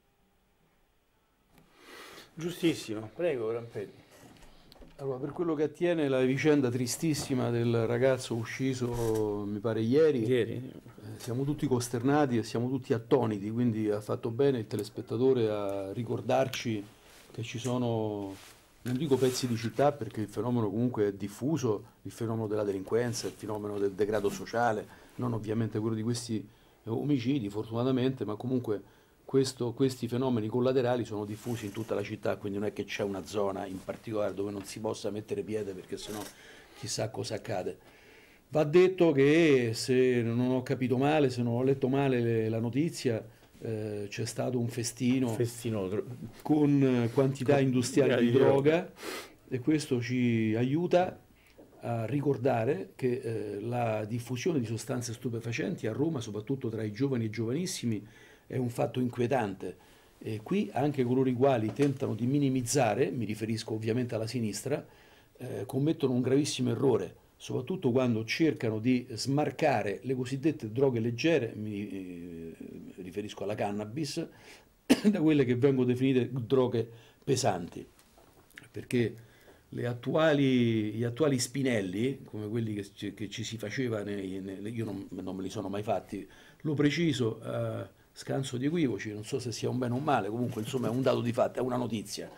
Giustissimo, prego Rampelli. Allora, per quello che attiene la vicenda tristissima del ragazzo ucciso, mi pare ieri, Ieri. eh, siamo tutti costernati e siamo tutti attoniti, quindi ha fatto bene il telespettatore a ricordarci che ci sono, non dico pezzi di città perché il fenomeno comunque è diffuso, il fenomeno della delinquenza, il fenomeno del degrado sociale, non ovviamente quello di questi omicidi fortunatamente, ma comunque Questo, questi fenomeni collaterali sono diffusi in tutta la città, quindi non è che c'è una zona in particolare dove non si possa mettere piede perché sennò chissà cosa accade. Va detto che, se non ho capito male, se non ho letto male le, la notizia, eh, c'è stato un festino, Festino con quantità con industriali di di droga e questo ci aiuta a ricordare che eh, la diffusione di sostanze stupefacenti a Roma, soprattutto tra i giovani e giovanissimi, è un fatto inquietante. E qui anche coloro i quali tentano di minimizzare, mi riferisco ovviamente alla sinistra, eh, commettono un gravissimo errore, soprattutto quando cercano di smarcare le cosiddette droghe leggere, mi eh, riferisco alla cannabis, da quelle che vengono definite droghe pesanti, perché le attuali, gli attuali spinelli, come quelli che, ci- che ci si faceva, nei, nei- io non, non me li sono mai fatti, lo preciso, eh, scanso di equivoci, non so se sia un bene o un male, comunque insomma è un dato di fatto, è una notizia.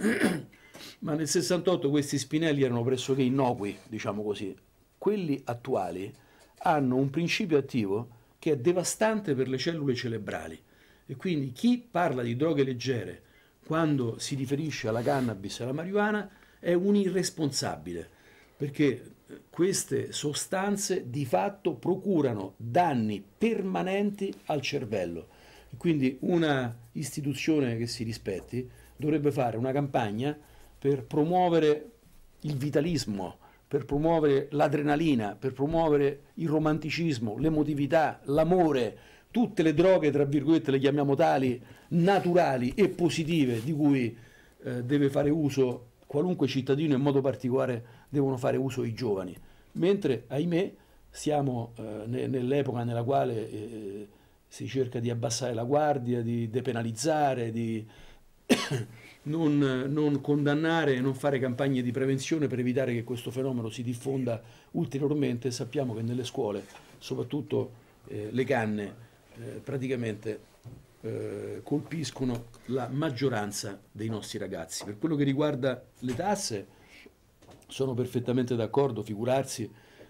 Ma nel sessantotto questi spinelli erano pressoché innocui, diciamo così. Quelli attuali hanno un principio attivo che è devastante per le cellule cerebrali e quindi chi parla di droghe leggere quando si riferisce alla cannabis e alla marijuana è un irresponsabile, perché queste sostanze di fatto procurano danni permanenti al cervello. Quindi una istituzione che si rispetti dovrebbe fare una campagna per promuovere il vitalismo, per promuovere l'adrenalina, per promuovere il romanticismo, l'emotività, l'amore, tutte le droghe, tra virgolette, le chiamiamo tali, naturali e positive, di cui eh, deve fare uso qualunque cittadino, in modo particolare devono fare uso i giovani. Mentre, ahimè, siamo eh, ne- nell'epoca nella quale eh, si cerca di abbassare la guardia, di depenalizzare, di non, non condannare e non fare campagne di prevenzione per evitare che questo fenomeno si diffonda ulteriormente. Sappiamo che nelle scuole, soprattutto eh, le canne, eh, praticamente eh, colpiscono la maggioranza dei nostri ragazzi. Per quello che riguarda le tasse, sono perfettamente d'accordo, figurarsi,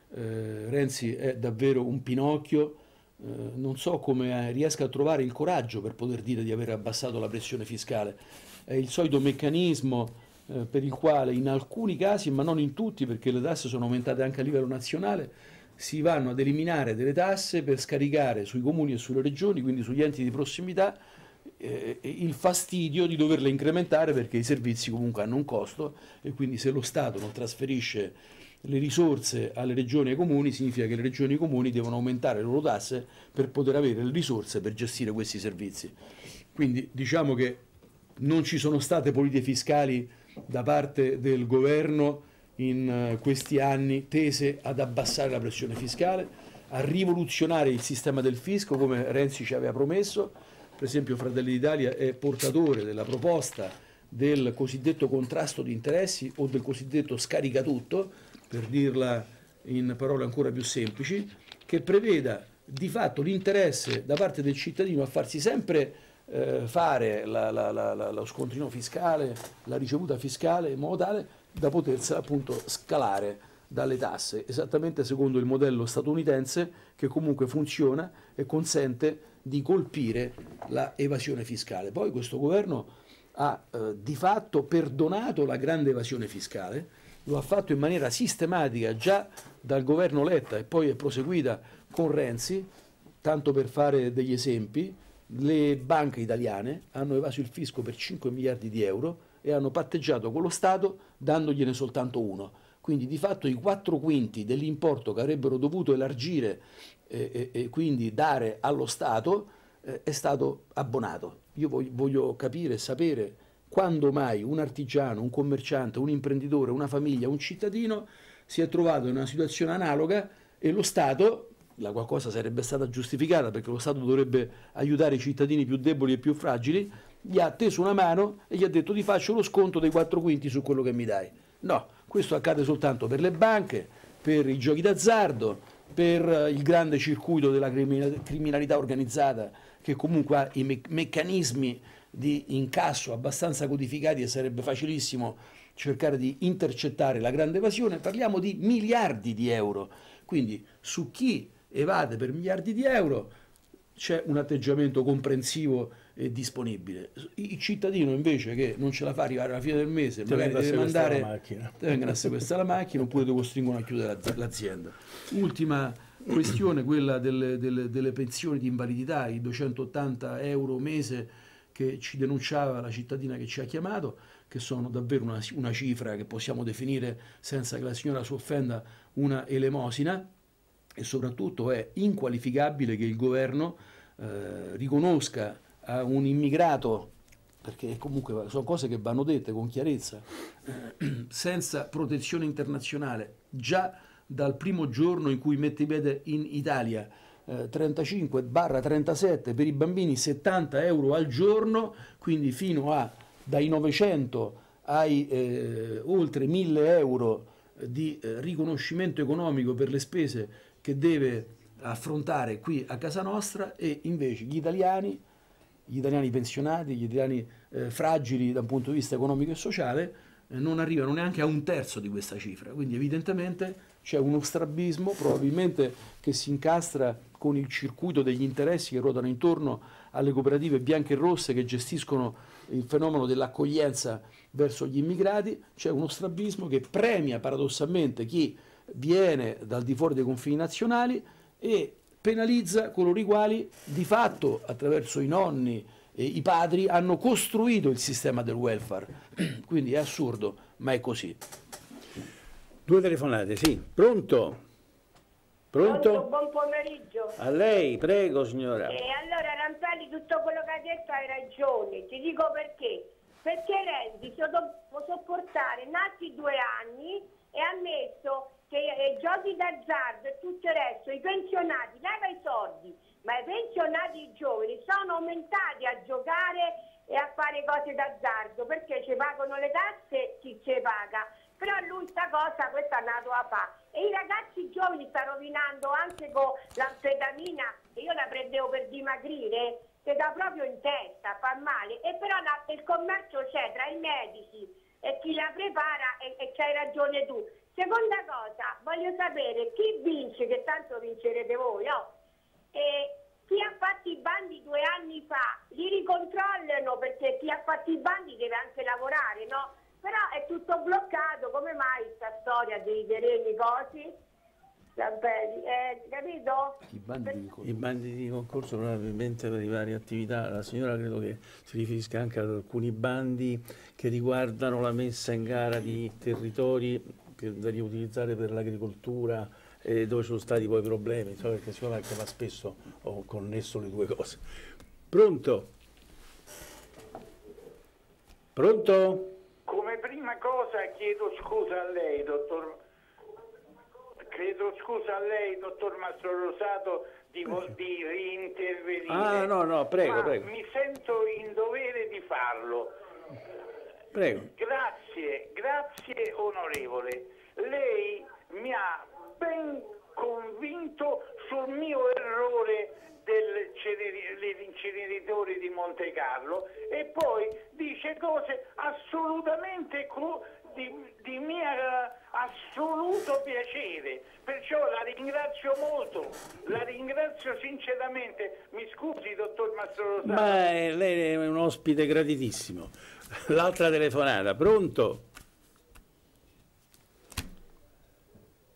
eh, Renzi è davvero un Pinocchio. Eh, non so come riesca a trovare il coraggio per poter dire di aver abbassato la pressione fiscale. È il solito meccanismo eh, per il quale in alcuni casi, ma non in tutti, perché le tasse sono aumentate anche a livello nazionale, si vanno ad eliminare delle tasse per scaricare sui comuni e sulle regioni, quindi sugli enti di prossimità, eh, il fastidio di doverle incrementare, perché i servizi comunque hanno un costo e quindi se lo Stato non trasferisce le risorse alle regioni e ai comuni, significa che le regioni e i comuni devono aumentare le loro tasse per poter avere le risorse per gestire questi servizi. Quindi diciamo che non ci sono state politiche fiscali da parte del governo in eh, questi anni tese ad abbassare la pressione fiscale, a rivoluzionare il sistema del fisco come Renzi ci aveva promesso. Per esempio Fratelli d'Italia è portatore della proposta del cosiddetto contrasto di interessi o del cosiddetto scaricatutto, per dirla in parole ancora più semplici, che preveda di fatto l'interesse da parte del cittadino a farsi sempre eh, fare la, la, la, la, lo scontrino fiscale, la ricevuta fiscale, in modo tale da potersela appunto scalare dalle tasse, esattamente secondo il modello statunitense, che comunque funziona e consente di colpire la evasione fiscale. Poi questo governo ha eh, di fatto perdonato la grande evasione fiscale, lo ha fatto in maniera sistematica già dal governo Letta e poi è proseguita con Renzi. Tanto per fare degli esempi, le banche italiane hanno evaso il fisco per cinque miliardi di euro e hanno patteggiato con lo Stato dandogliene soltanto uno. Quindi di fatto i quattro quinti dell'importo che avrebbero dovuto elargire e, e, e quindi dare allo Stato eh, è stato abbonato. Io voglio, voglio capire e sapere quando mai un artigiano, un commerciante, un imprenditore, una famiglia, un cittadino si è trovato in una situazione analoga e lo Stato, la qualcosa sarebbe stata giustificata perché lo Stato dovrebbe aiutare i cittadini più deboli e più fragili, gli ha teso una mano e gli ha detto ti faccio lo sconto dei quattro quinti su quello che mi dai. No, questo accade soltanto per le banche, per i giochi d'azzardo, per il grande circuito della criminalità organizzata che comunque ha i me meccanismi di incasso abbastanza codificati e sarebbe facilissimo cercare di intercettare la grande evasione. Parliamo di miliardi di euro, quindi su chi evade per miliardi di euro c'è un atteggiamento comprensivo e disponibile. Il cittadino invece che non ce la fa arrivare alla fine del mese, Ti magari deve mandare, la macchina. ti vengono a sequestrare la macchina oppure ti costringono a chiudere l'azienda. Ultima questione, quella delle, delle, delle pensioni di invalidità, i duecentottanta euro mese che ci denunciava la cittadina che ci ha chiamato, che sono davvero una, una cifra che possiamo definire, senza che la signora si offenda, una elemosina, e soprattutto è inqualificabile che il governo eh, riconosca a un immigrato, perché comunque sono cose che vanno dette con chiarezza, eh, senza protezione internazionale, già dal primo giorno in cui mette piede in Italia, eh, trentacinque trentasette per i bambini, settanta euro al giorno, quindi fino a dai novecento ai eh, oltre mille euro di eh, riconoscimento economico per le spese che deve affrontare qui a casa nostra, e invece gli italiani, gli italiani pensionati, gli italiani eh, fragili da un punto di vista economico e sociale eh, non arrivano neanche a un terzo di questa cifra. Quindi evidentemente c'è uno strabismo probabilmente che si incastra con il circuito degli interessi che ruotano intorno alle cooperative bianche e rosse che gestiscono il fenomeno dell'accoglienza verso gli immigrati. C'è uno strabismo che premia paradossalmente chi viene dal di fuori dei confini nazionali e penalizza coloro i quali di fatto attraverso i nonni e i padri hanno costruito il sistema del welfare. Quindi è assurdo, ma è così. Due telefonate, sì. Pronto? Pronto? Pronto? Buon pomeriggio. A lei, prego signora. E allora Rampelli, tutto quello che hai detto hai ragione, ti dico perché. Perché Renzi si può sopportare nati due anni e ha ammesso che eh, giochi d'azzardo e tutto il resto, i pensionati, leva i soldi, ma i pensionati giovani sono aumentati a giocare e a fare cose d'azzardo perché ci pagano le tasse, chi ci paga. Però lui sta cosa, questa è nato a fa. E i ragazzi giovani sta rovinando anche con l'anfetamina, che io la prendevo per dimagrire, che dà proprio in testa, fa male. E però la, il commercio c'è tra i medici e chi la prepara, e, e c'hai ragione tu. Seconda cosa, voglio sapere chi vince, che tanto vincerete voi, no? E chi ha fatto i bandi due anni fa, li ricontrollano perché chi ha fatto i bandi deve anche lavorare, no? Però è tutto bloccato, come mai questa storia dei terreni così? Eh, capito? I bandi, di I bandi di concorso probabilmente per le varie attività, la signora credo che si riferisca anche ad alcuni bandi che riguardano la messa in gara di territori da riutilizzare per l'agricoltura, eh, dove ci sono stati poi problemi, so, perché siccome anche ma spesso ho connesso le due cose. Pronto? Pronto? Come prima cosa chiedo scusa a lei, dottor chiedo scusa a lei, dottor Mastro Rosato, di, di reintervenire. Ah, no, no, prego, ma prego. Mi sento in dovere di farlo. Prego. Grazie, grazie onorevole. Lei mi ha ben convinto sul mio errore degli inceneritori di Monte Carlo e poi dice cose assolutamente di, di mio assoluto piacere, perciò la ringrazio molto, la ringrazio sinceramente. Mi scusi dottor Mastro Rosato. Ma lei è un ospite gratitissimo. L'altra telefonata, pronto?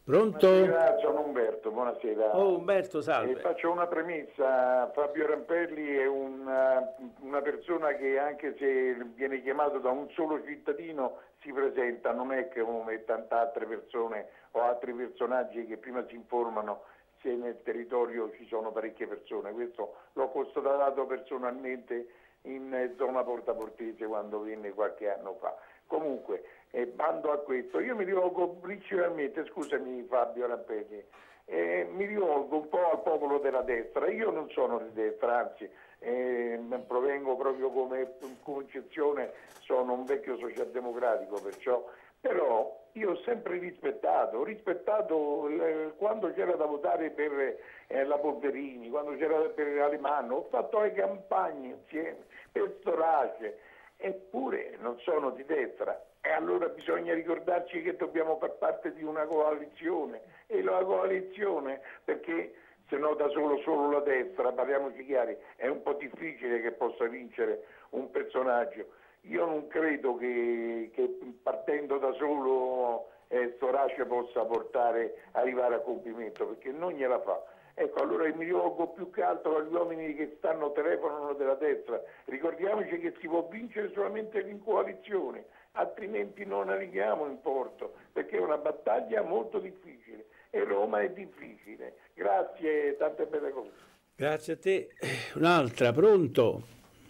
Pronto? Buonasera, sono Umberto, buonasera. Oh Umberto, salve. E faccio una premessa, Fabio Rampelli è una, una persona che anche se viene chiamato da un solo cittadino si presenta, non è che come tante altre persone o altri personaggi che prima si informano se nel territorio ci sono parecchie persone. Questo l'ho constatato personalmente in zona Porta Portese quando venne qualche anno fa. Comunque, eh, bando a questo, io mi rivolgo principalmente, scusami Fabio Rampelli, eh, mi rivolgo un po' al popolo della destra. Io non sono di destra, anzi eh, provengo proprio come concezione, sono un vecchio socialdemocratico, perciò, però io ho sempre rispettato, ho rispettato eh, quando c'era da votare per eh, la Polverini, quando c'era per Alemanno, ho fatto le campagne insieme, per Storace, eppure non sono di destra. E allora bisogna ricordarci che dobbiamo far parte di una coalizione, e la coalizione, perché se no da solo solo la destra, parliamoci chiari, è un po' difficile che possa vincere un personaggio. Io non credo che, che partendo da solo eh, Storace possa portare, arrivare a compimento, perché non gliela fa. Ecco, allora mi rivolgo più che altro agli uomini che stanno telefonano della destra. Ricordiamoci che si può vincere solamente in coalizione, altrimenti non arriviamo in porto, perché è una battaglia molto difficile e Roma è difficile. Grazie, tante belle cose. Grazie a te. Un'altra, pronto?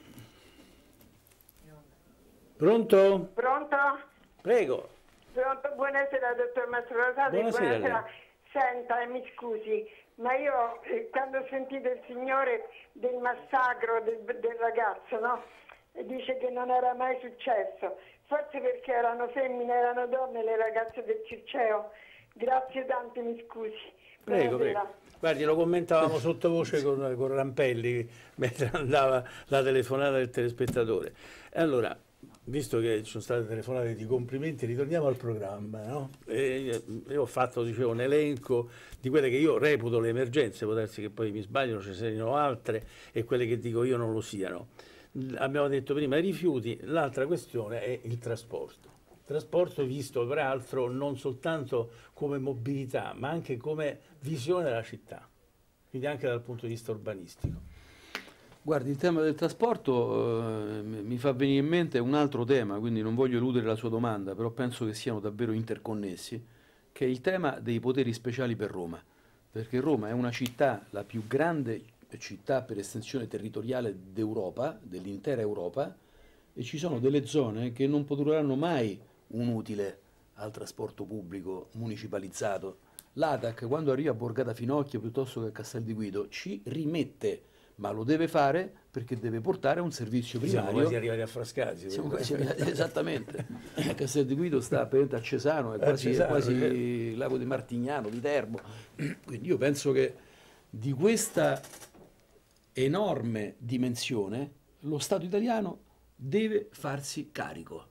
Pronto? Pronto? Prego. Pronto? Buonasera, dottor Mastrosati. Buonasera. Buonasera. Senta, mi scusi, ma io eh, quando ho sentito il signore del massacro del, del ragazzo, no? E dice che non era mai successo, forse perché erano femmine, erano donne le ragazze del Circeo. Grazie tante, mi scusi. Prego, Buonasera. prego. Guardi, lo commentavamo sottovoce con, con Rampelli mentre andava la telefonata del telespettatore. Allora, visto che ci sono state telefonate di complimenti, ritorniamo al programma, no? E io ho fatto, dicevo, un elenco di quelle che io reputo le emergenze, può darsi che poi mi sbaglio, ci siano altre, e quelle che dico io non lo siano. Abbiamo detto prima i rifiuti, l'altra questione è il trasporto. Trasporto visto peraltro non soltanto come mobilità, ma anche come visione della città, quindi anche dal punto di vista urbanistico. Guardi, il tema del trasporto eh, mi fa venire in mente un altro tema, quindi non voglio eludere la sua domanda, però penso che siano davvero interconnessi, che è il tema dei poteri speciali per Roma, perché Roma è una città, la più grande città per estensione territoriale d'Europa, dell'intera Europa, e ci sono delle zone che non produrranno mai un utile al trasporto pubblico municipalizzato. L'A T A C, quando arriva a Borgata Finocchio piuttosto che a Castel di Guido, ci rimette, ma lo deve fare perché deve portare un servizio primario. Siamo quasi arrivati a Frascati. Siamo quasi arrivati, esattamente. A Castel di Guido sta a Cesano, è quasi, Cesano, è quasi il lago di Martignano, di Terbo. Quindi io penso che di questa enorme dimensione lo Stato italiano deve farsi carico.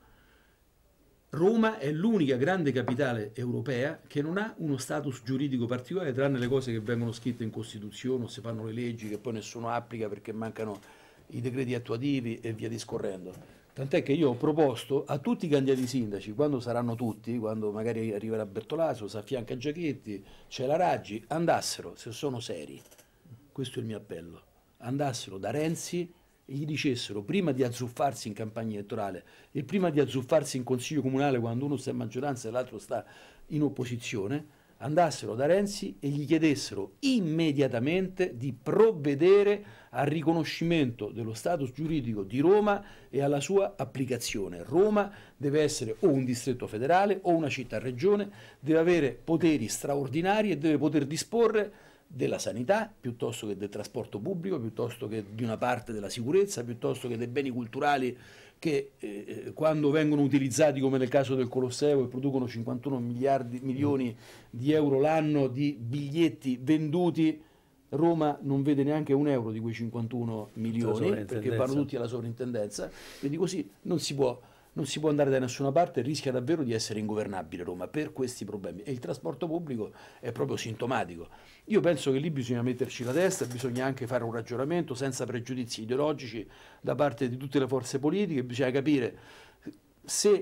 Roma è l'unica grande capitale europea che non ha uno status giuridico particolare, tranne le cose che vengono scritte in Costituzione o si fanno le leggi che poi nessuno applica perché mancano i decreti attuativi e via discorrendo. Tant'è che io ho proposto a tutti i candidati sindaci, quando saranno tutti, quando magari arriverà Bertolaso, si affianca Giachetti, c'è la Raggi, andassero, se sono seri, questo è il mio appello, andassero da Renzi e gli dicessero, prima di azzuffarsi in campagna elettorale e prima di azzuffarsi in consiglio comunale quando uno sta in maggioranza e l'altro sta in opposizione, andassero da Renzi e gli chiedessero immediatamente di provvedere al riconoscimento dello status giuridico di Roma e alla sua applicazione. Roma deve essere o un distretto federale o una città-regione, deve avere poteri straordinari e deve poter disporre della sanità, piuttosto che del trasporto pubblico, piuttosto che di una parte della sicurezza, piuttosto che dei beni culturali che eh, quando vengono utilizzati, come nel caso del Colosseo, e producono cinquantuno miliardi, milioni di euro l'anno di biglietti venduti, Roma non vede neanche un euro di quei cinquantuno milioni, perché vanno tutti alla sovrintendenza, quindi così non si può non si può andare da nessuna parte, rischia davvero di essere ingovernabile Roma per questi problemi, e il trasporto pubblico è proprio sintomatico. Io penso che lì bisogna metterci la testa, bisogna anche fare un ragionamento senza pregiudizi ideologici da parte di tutte le forze politiche, bisogna capire se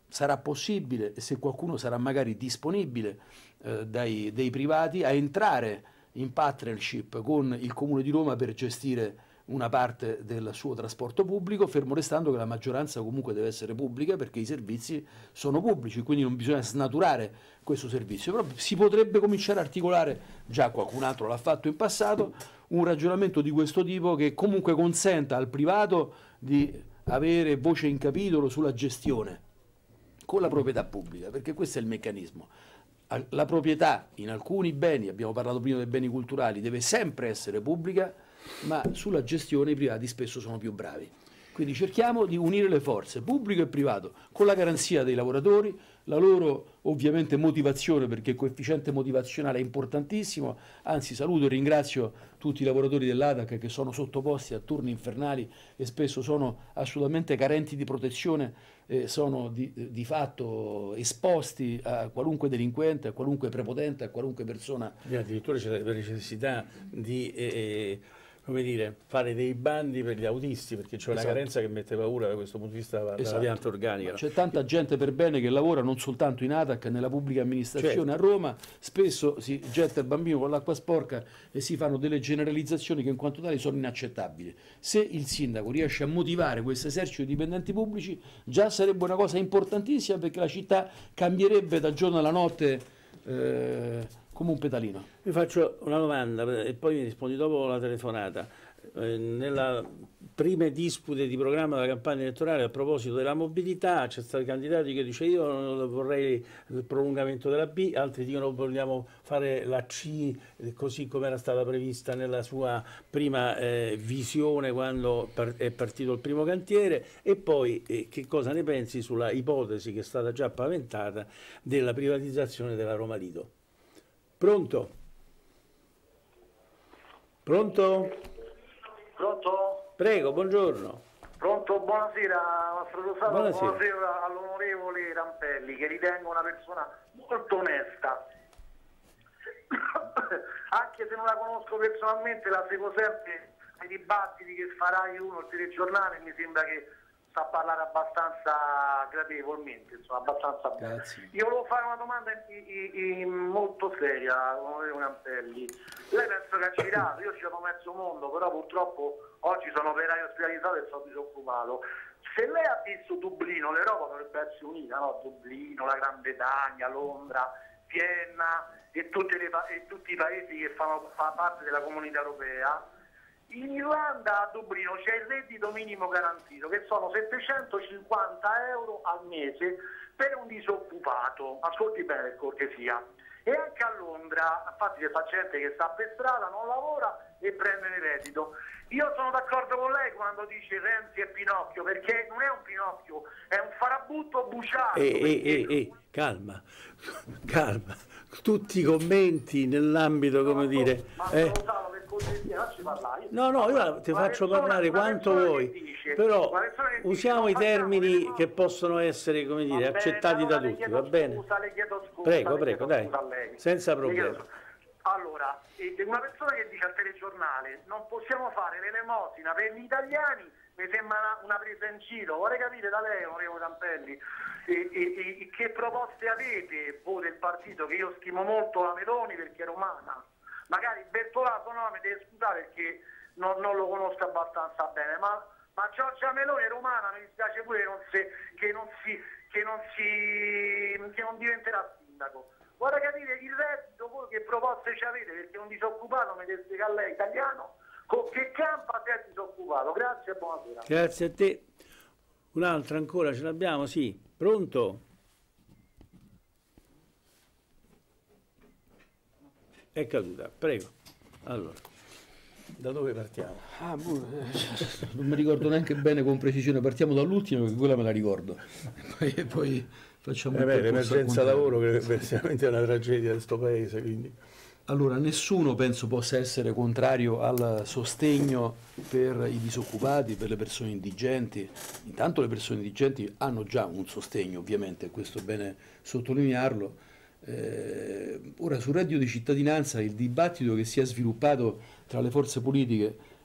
sarà possibile, e se qualcuno sarà magari disponibile eh, dai, dei privati, a entrare in partnership con il Comune di Roma per gestire una parte del suo trasporto pubblico, fermo restando che la maggioranza comunque deve essere pubblica, perché i servizi sono pubblici, quindi non bisogna snaturare questo servizio. Però si potrebbe cominciare a articolare, già qualcun altro l'ha fatto in passato, un ragionamento di questo tipo che comunque consenta al privato di avere voce in capitolo sulla gestione con la proprietà pubblica, perché questo è il meccanismo. La proprietà in alcuni beni, abbiamo parlato prima dei beni culturali, deve sempre essere pubblica, ma sulla gestione i privati spesso sono più bravi. Quindi cerchiamo di unire le forze, pubblico e privato, con la garanzia dei lavoratori, la loro ovviamente motivazione, perché il coefficiente motivazionale è importantissimo. Anzi, saluto e ringrazio tutti i lavoratori dell'A D A C che sono sottoposti a turni infernali e spesso sono assolutamente carenti di protezione, eh, sono di, di fatto esposti a qualunque delinquente, a qualunque prepotente, a qualunque persona. E addirittura c'è la necessità di eh, come dire, fare dei bandi per gli autisti, perché c'è una Esatto. carenza che mette paura da questo punto di vista della Esatto. pianta organica. C'è tanta gente per bene che lavora non soltanto in A D A C, nella pubblica amministrazione Certo. a Roma, spesso si getta il bambino con l'acqua sporca e si fanno delle generalizzazioni che in quanto tali sono inaccettabili. Se il sindaco riesce a motivare questo esercito di dipendenti pubblici, già sarebbe una cosa importantissima, perché la città cambierebbe dal giorno alla notte eh, come un pedalino. Vi faccio una domanda e poi mi rispondi dopo la telefonata. Eh, nella prime dispute di programma della campagna elettorale a proposito della mobilità c'è stato candidati che dice io vorrei il prolungamento della B, altri dicono vogliamo fare la C così come era stata prevista nella sua prima eh, visione quando par è partito il primo cantiere. E poi eh, che cosa ne pensi sulla ipotesi che è stata già paventata della privatizzazione della Roma Lido? Pronto? Pronto? Pronto? Prego, buongiorno. Pronto, buonasera, Mastro Rosato, Buonasera. buonasera all'onorevole Rampelli, che ritengo una persona molto onesta. Anche se non la conosco personalmente, la seguo sempre ai dibattiti che farai uno, il telegiornale, mi sembra che sa parlare abbastanza gradevolmente, insomma, abbastanza bene. Grazie. Io volevo fare una domanda in, in, in molto seria, onorevole Rampelli. Lei penso che ha girato, io ho girato mezzo mondo, però purtroppo oggi sono operaio ospedalizzato e sono disoccupato. Se lei ha visto Dublino, l'Europa dovrebbe essere unita, no? Dublino, la Gran Bretagna, Londra, Vienna e, tutte le, e tutti i paesi che fanno fa parte della comunità europea. In Irlanda, a Dublino, c'è il reddito minimo garantito, che sono settecentocinquanta euro al mese per un disoccupato. Ascolti bene, per cortesia. E anche a Londra, infatti c'è gente che sta per strada, non lavora e prende il reddito. Io sono d'accordo con lei quando dice Renzi è Pinocchio, perché non è un Pinocchio, è un farabutto buciato. E, e, e, e, calma, calma. Tutti i commenti nell'ambito, come dire... Eh, no, no, io ti faccio parlare quanto vuoi, però usiamo i termini che possono essere, come dire, accettati da tutti, va bene? Prego, prego, dai, senza problemi. Allora, una persona che dice al telegiornale non possiamo fare l'elemosina per gli italiani mi sembra una, una presa in giro. Vorrei capire da lei, onorevole Rampelli, e, e, e, che proposte avete voi del partito, che io stimo molto la Meloni perché è romana. Magari Bertolaso no, mi deve scusare perché non, non lo conosco abbastanza bene, ma, ma Giorgia Meloni è romana, mi dispiace pure che non, si, che non, si, che non, si, che non diventerà sindaco. Vorrei capire il reddito, voi che proposte ci avete, perché un disoccupato mi deve spiegare lei, italiano, con che campa si è disoccupato. Grazie e buonasera. Grazie a te. Un'altra ancora ce l'abbiamo, sì. Pronto? È caduta, prego. Allora, da dove partiamo? Ah, boh, non mi ricordo neanche bene con precisione, partiamo dall'ultimo perché quella me la ricordo. Poi, poi facciamo eh beh, l'emergenza lavoro che è veramente una tragedia di questo paese, quindi. Allora, nessuno penso possa essere contrario al sostegno per i disoccupati, per le persone indigenti. Intanto le persone indigenti hanno già un sostegno, ovviamente, questo è bene sottolinearlo. Eh, ora sul reddito di cittadinanza il dibattito che si è sviluppato tra le forze politiche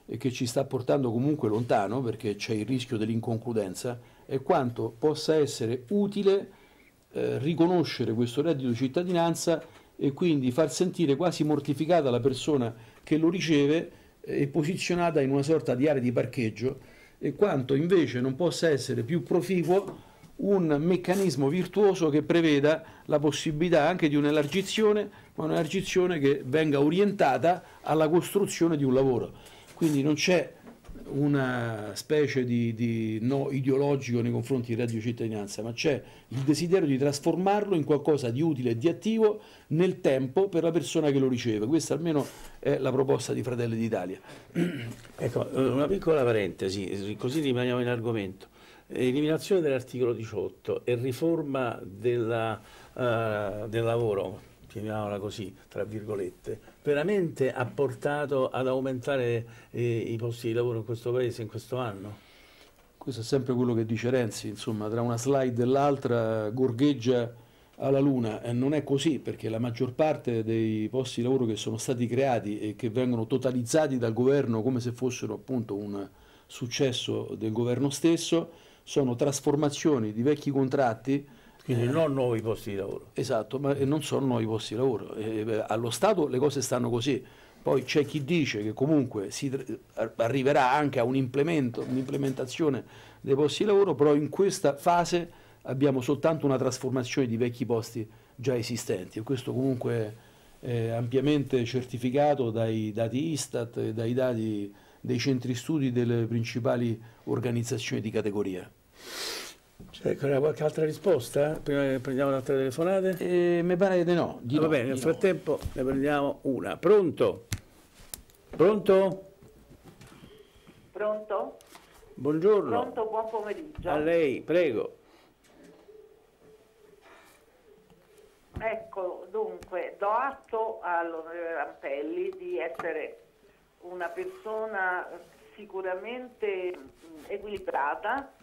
e che ci sta portando comunque lontano, perché c'è il rischio dell'inconcludenza, è quanto possa essere utile eh, riconoscere questo reddito di cittadinanza e quindi far sentire quasi mortificata la persona che lo riceve eh, e posizionata in una sorta di area di parcheggio, e quanto invece non possa essere più proficuo un meccanismo virtuoso che preveda la possibilità anche di un'elargizione, ma un'elargizione che venga orientata alla costruzione di un lavoro. Quindi non c'è una specie di, di no ideologico nei confronti del reddito di cittadinanza, ma c'è il desiderio di trasformarlo in qualcosa di utile e di attivo nel tempo per la persona che lo riceve. Questa almeno è la proposta di Fratelli d'Italia. Ecco, una piccola parentesi, così rimaniamo in argomento. Eliminazione dell'articolo diciotto e riforma della, uh, del lavoro, chiamiamola così, tra virgolette, veramente ha portato ad aumentare eh, i posti di lavoro in questo Paese in questo anno? Questo è sempre quello che dice Renzi, insomma, tra una slide e l'altra gorgheggia alla luna. E non è così, perché la maggior parte dei posti di lavoro che sono stati creati e che vengono totalizzati dal governo come se fossero appunto un successo del governo stesso sono trasformazioni di vecchi contratti. Quindi eh, non nuovi posti di lavoro. Esatto, ma non sono nuovi posti di lavoro. Eh, allo Stato le cose stanno così. Poi c'è chi dice che comunque si arriverà anche a un implemento, un'implementazione dei posti di lavoro, però in questa fase abbiamo soltanto una trasformazione di vecchi posti già esistenti, e questo comunque è ampiamente certificato dai dati Istat e dai dati dei centri studi delle principali organizzazioni di categoria. C'è qualche altra risposta? Prima che prendiamo altre telefonate? Eh, mi pare di no. Di Va no, bene, nel di frattempo no. Ne prendiamo una. Pronto? Pronto? Pronto? Buongiorno. Pronto, buon pomeriggio. A lei, prego. Ecco, dunque, do atto all'onorevole Rampelli di essere una persona sicuramente equilibrata,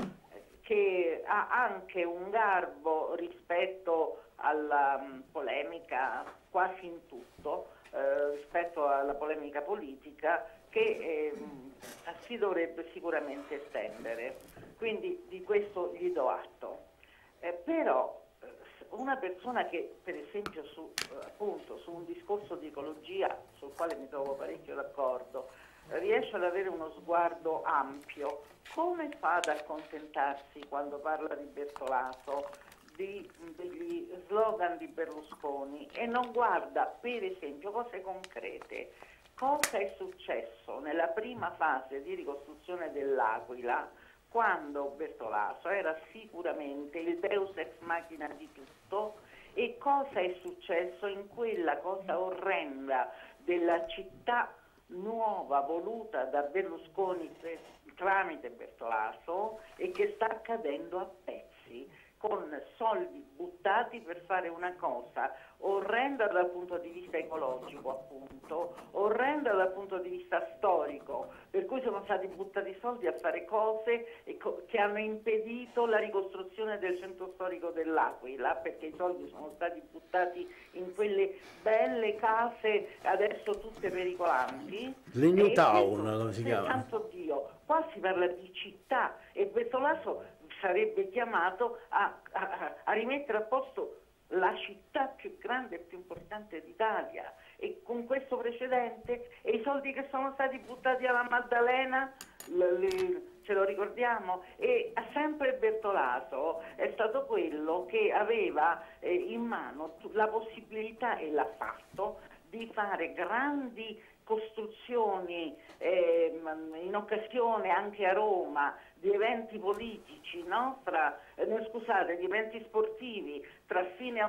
che ha anche un garbo rispetto alla polemica quasi in tutto, eh, rispetto alla polemica politica, che eh, si dovrebbe sicuramente estendere. Quindi di questo gli do atto. Eh, però una persona che per esempio su, appunto, su un discorso di ecologia, sul quale mi trovo parecchio d'accordo, riesce ad avere uno sguardo ampio, come fa ad accontentarsi quando parla di Bertolaso, di, degli slogan di Berlusconi, e non guarda per esempio cose concrete? Cosa è successo nella prima fase di ricostruzione dell'Aquila, quando Bertolaso era sicuramente il deus ex machina di tutto, e cosa è successo in quella cosa orrenda della città nuova voluta da Berlusconi tramite Bertolaso, e che sta accadendo a pezzi, con soldi buttati per fare una cosa orrenda dal punto di vista ecologico, appunto, orrenda dal punto di vista storico, per cui sono stati buttati soldi a fare cose che hanno impedito la ricostruzione del centro storico dell'Aquila, perché i soldi sono stati buttati in quelle belle case adesso tutte pericolanti. Le New Town, come si chiama? Santo Dio, qua si parla di città, e Bertolaso sarebbe chiamato a, a, a rimettere a posto la città più grande e più importante d'Italia, e con questo precedente, e i soldi che sono stati buttati alla Maddalena, le, le, ce lo ricordiamo, e sempre Bertolaso è stato quello che aveva eh, in mano la possibilità, e l'ha fatto, di fare grandi costruzioni eh, in occasione anche a Roma di eventi politici, no? Tra, eh, scusate, di eventi sportivi tra fine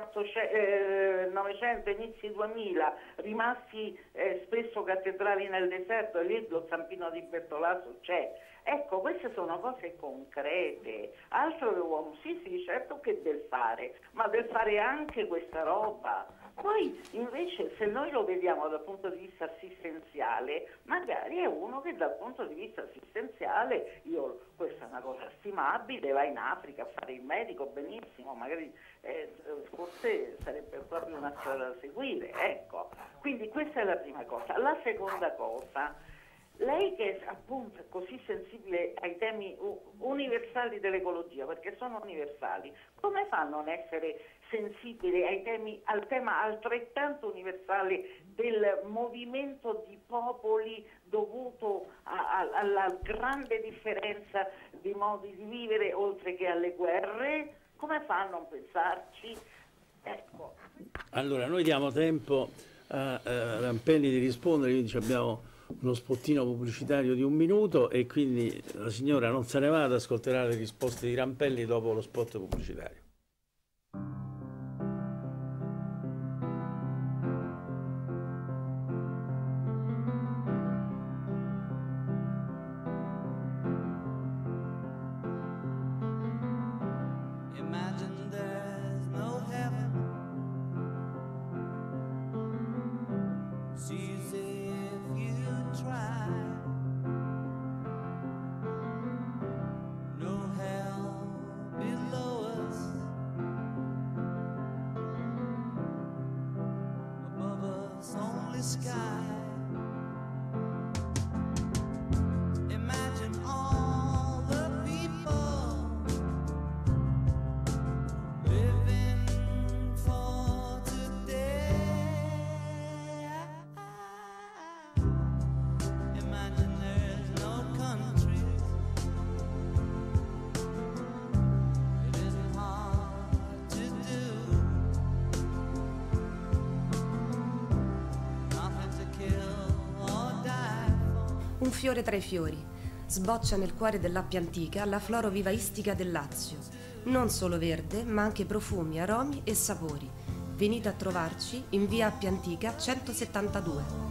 Novecento e inizi duemila, rimasti eh, spesso cattedrali nel deserto, e lì lo zampino di Bertolaso c'è. Ecco, queste sono cose concrete. Altro che uomo, sì sì, certo che del fare, ma del fare anche questa roba. Poi invece se noi lo vediamo dal punto di vista assistenziale, magari è uno che dal punto di vista assistenziale, io, questa è una cosa stimabile, va in Africa a fare il medico, benissimo, magari eh, forse sarebbe proprio una strada da seguire, ecco. Quindi questa è la prima cosa. La seconda cosa, lei che è appunto così sensibile ai temi universali dell'ecologia, perché sono universali, come fa a non essere sensibile ai temi, al tema altrettanto universale del movimento di popoli dovuto a, a, alla grande differenza di modi di vivere oltre che alle guerre? Come fa a non pensarci? Ecco. Allora, noi diamo tempo a, a Rampelli di rispondere, quindi abbiamo uno spottino pubblicitario di un minuto e quindi la signora non se ne vada, ascolterà le risposte di Rampelli dopo lo spot pubblicitario. Un fiore tra i fiori. Sboccia nel cuore dell'Appia Antica la flora vivaistica del Lazio. Non solo verde, ma anche profumi, aromi e sapori. Venite a trovarci in via Appia Antica centosettantadue.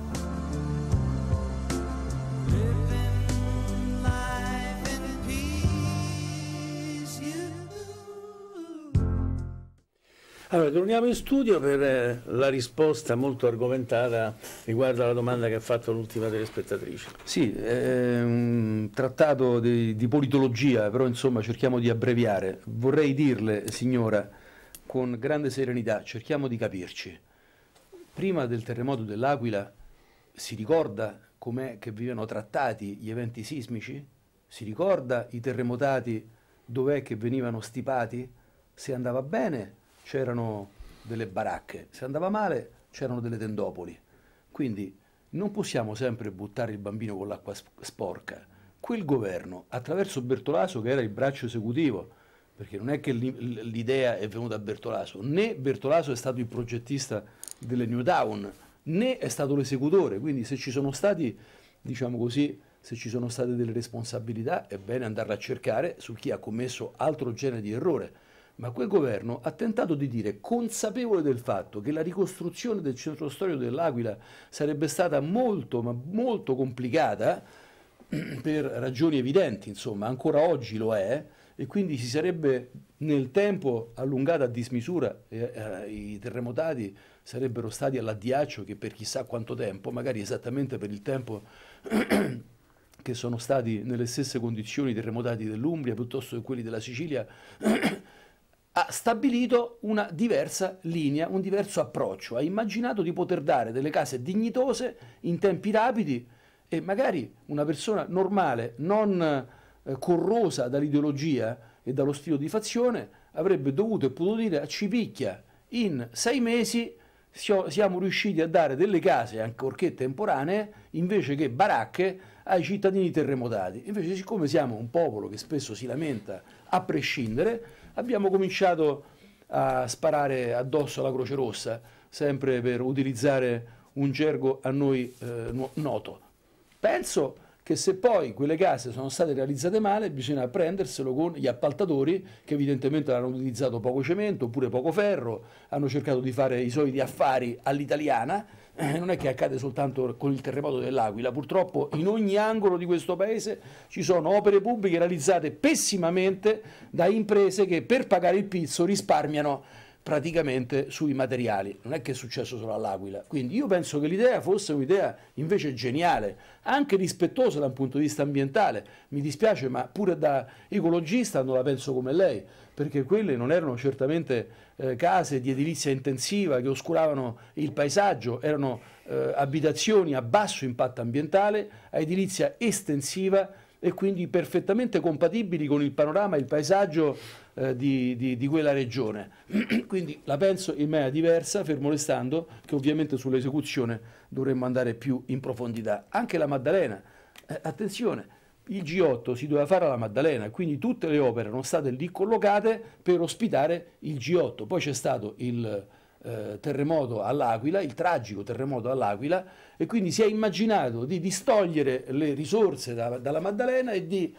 Allora, torniamo in studio per eh, la risposta molto argomentata riguardo alla domanda che ha fatto l'ultima delle spettatrici. Sì, è un trattato di, di politologia, però insomma cerchiamo di abbreviare. Vorrei dirle, signora, con grande serenità, cerchiamo di capirci. Prima del terremoto dell'Aquila si ricorda com'è che venivano trattati gli eventi sismici? Si ricorda i terremotati dov'è che venivano stipati? Se andava bene c'erano delle baracche, se andava male c'erano delle tendopoli. Quindi non possiamo sempre buttare il bambino con l'acqua sporca. Quel governo, attraverso Bertolaso, che era il braccio esecutivo, perché non è che l'idea è venuta da Bertolaso, né Bertolaso è stato il progettista delle New Town, né è stato l'esecutore. Quindi se ci sono stati, diciamo così, se ci sono state delle responsabilità, è bene andarla a cercare su chi ha commesso altro genere di errore. Ma quel governo ha tentato di dire, consapevole del fatto che la ricostruzione del centro storico dell'Aquila sarebbe stata molto, ma molto complicata, per ragioni evidenti, insomma, ancora oggi lo è, e quindi si sarebbe nel tempo allungata a dismisura, e, eh, i terremotati sarebbero stati all'addiaccio che per chissà quanto tempo, magari esattamente per il tempo che sono stati nelle stesse condizioni i terremotati dell'Umbria piuttosto che quelli della Sicilia, ha stabilito una diversa linea, un diverso approccio, ha immaginato di poter dare delle case dignitose in tempi rapidi e magari una persona normale, non eh, corrosa dall'ideologia e dallo stile di fazione, avrebbe dovuto e potuto dire a Cipicchia in sei mesi siamo riusciti a dare delle case, ancorché temporanee, invece che baracche ai cittadini terremotati. Invece, siccome siamo un popolo che spesso si lamenta a prescindere, abbiamo cominciato a sparare addosso alla Croce Rossa, sempre per utilizzare un gergo a noi eh, noto. Penso che se poi quelle case sono state realizzate male, bisogna prenderselo con gli appaltatori che evidentemente hanno utilizzato poco cemento oppure poco ferro, hanno cercato di fare i soliti affari all'italiana. Eh, non è che accade soltanto con il terremoto dell'Aquila, purtroppo in ogni angolo di questo paese ci sono opere pubbliche realizzate pessimamente da imprese che per pagare il pizzo risparmiano praticamente sui materiali. Non è che è successo solo all'Aquila. Quindi io penso che l'idea fosse un'idea invece geniale, anche rispettosa da un punto di vista ambientale. Mi dispiace, ma pure da ecologista non la penso come lei, perché quelle non erano certamente eh, case di edilizia intensiva che oscuravano il paesaggio, erano eh, abitazioni a basso impatto ambientale, a edilizia estensiva e quindi perfettamente compatibili con il panorama e il paesaggio eh, di, di, di quella regione. Quindi la penso in maniera diversa, fermo restando che ovviamente sull'esecuzione dovremmo andare più in profondità. Anche la Maddalena, eh, attenzione, il G otto si doveva fare alla Maddalena, quindi tutte le opere erano state lì collocate per ospitare il G otto. Poi c'è stato il eh, terremoto all'Aquila, il tragico terremoto all'Aquila, e quindi si è immaginato di distogliere le risorse da, dalla Maddalena e di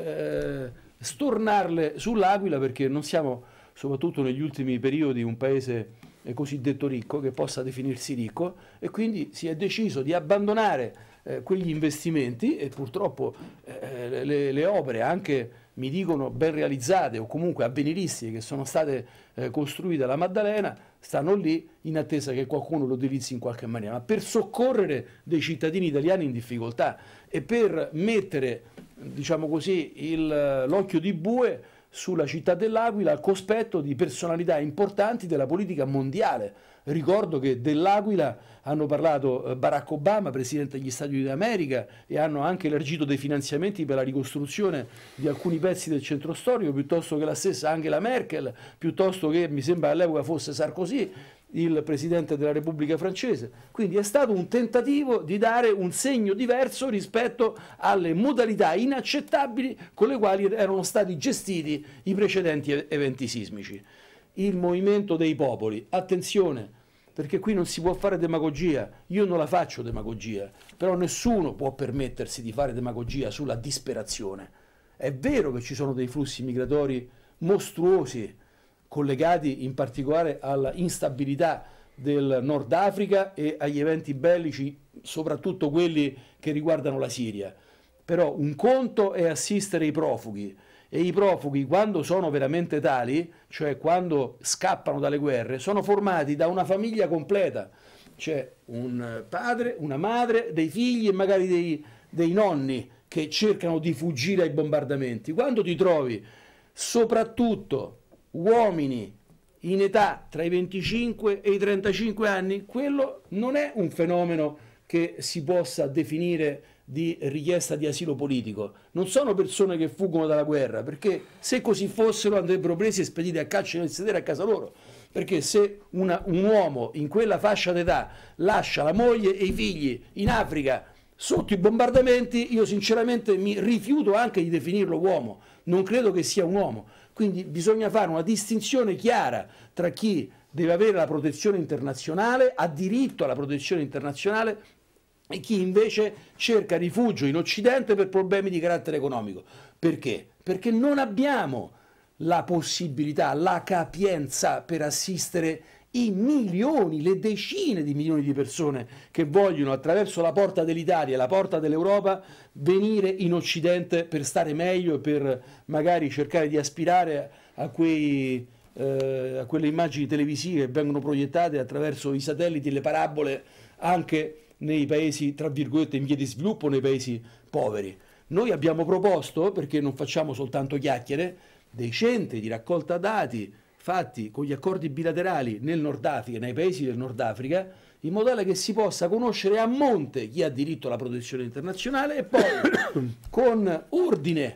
eh, stornarle sull'Aquila, perché non siamo, soprattutto negli ultimi periodi, un paese cosiddetto ricco, che possa definirsi ricco, e quindi si è deciso di abbandonare eh, quegli investimenti e purtroppo eh, le, le opere, anche mi dicono ben realizzate o comunque avveniristiche, che sono state eh, costruite alla Maddalena, stanno lì in attesa che qualcuno lo utilizzi in qualche maniera, ma per soccorrere dei cittadini italiani in difficoltà e per mettere, diciamo così, l'occhio di bue sulla città dell'Aquila al cospetto di personalità importanti della politica mondiale. Ricordo che dell'Aquila hanno parlato Barack Obama, presidente degli Stati Uniti d'America, e hanno anche elargito dei finanziamenti per la ricostruzione di alcuni pezzi del centro storico, piuttosto che la stessa Angela Merkel, piuttosto che, mi sembra all'epoca fosse Sarkozy, il presidente della Repubblica francese. Quindi è stato un tentativo di dare un segno diverso rispetto alle modalità inaccettabili con le quali erano stati gestiti i precedenti eventi sismici. Il movimento dei popoli, attenzione, perché qui non si può fare demagogia, io non la faccio demagogia, però nessuno può permettersi di fare demagogia sulla disperazione. È vero che ci sono dei flussi migratori mostruosi, collegati in particolare alla instabilità del Nord Africa e agli eventi bellici, soprattutto quelli che riguardano la Siria. Però un conto è assistere i profughi, e i profughi, quando sono veramente tali, cioè quando scappano dalle guerre, sono formati da una famiglia completa. C'è un padre, una madre, dei figli e magari dei, dei nonni che cercano di fuggire ai bombardamenti. Quando ti trovi soprattutto uomini in età tra i venticinque e i trentacinque anni, quello non è un fenomeno che si possa definire di richiesta di asilo politico. Non sono persone che fuggono dalla guerra, perché se così fossero andrebbero presi e spediti a calci nel sedere a casa loro, perché se una, un uomo in quella fascia d'età lascia la moglie e i figli in Africa sotto i bombardamenti, io sinceramente mi rifiuto anche di definirlo uomo, non credo che sia un uomo. Quindi bisogna fare una distinzione chiara tra chi deve avere la protezione internazionale, ha diritto alla protezione internazionale, e chi invece cerca rifugio in Occidente per problemi di carattere economico. Perché? Perché non abbiamo la possibilità, la capienza per assistere i milioni, le decine di milioni di persone che vogliono, attraverso la porta dell'Italia, la porta dell'Europa, venire in Occidente per stare meglio e per magari cercare di aspirare a, quei, eh, a quelle immagini televisive che vengono proiettate attraverso i satelliti e le parabole anche nei paesi, tra virgolette, in via di sviluppo, nei paesi poveri. Noi abbiamo proposto, perché non facciamo soltanto chiacchiere, dei centri di raccolta dati fatti con gli accordi bilaterali nel Nord Africa, nei paesi del Nord Africa, in modo tale che si possa conoscere a monte chi ha diritto alla protezione internazionale e poi con ordine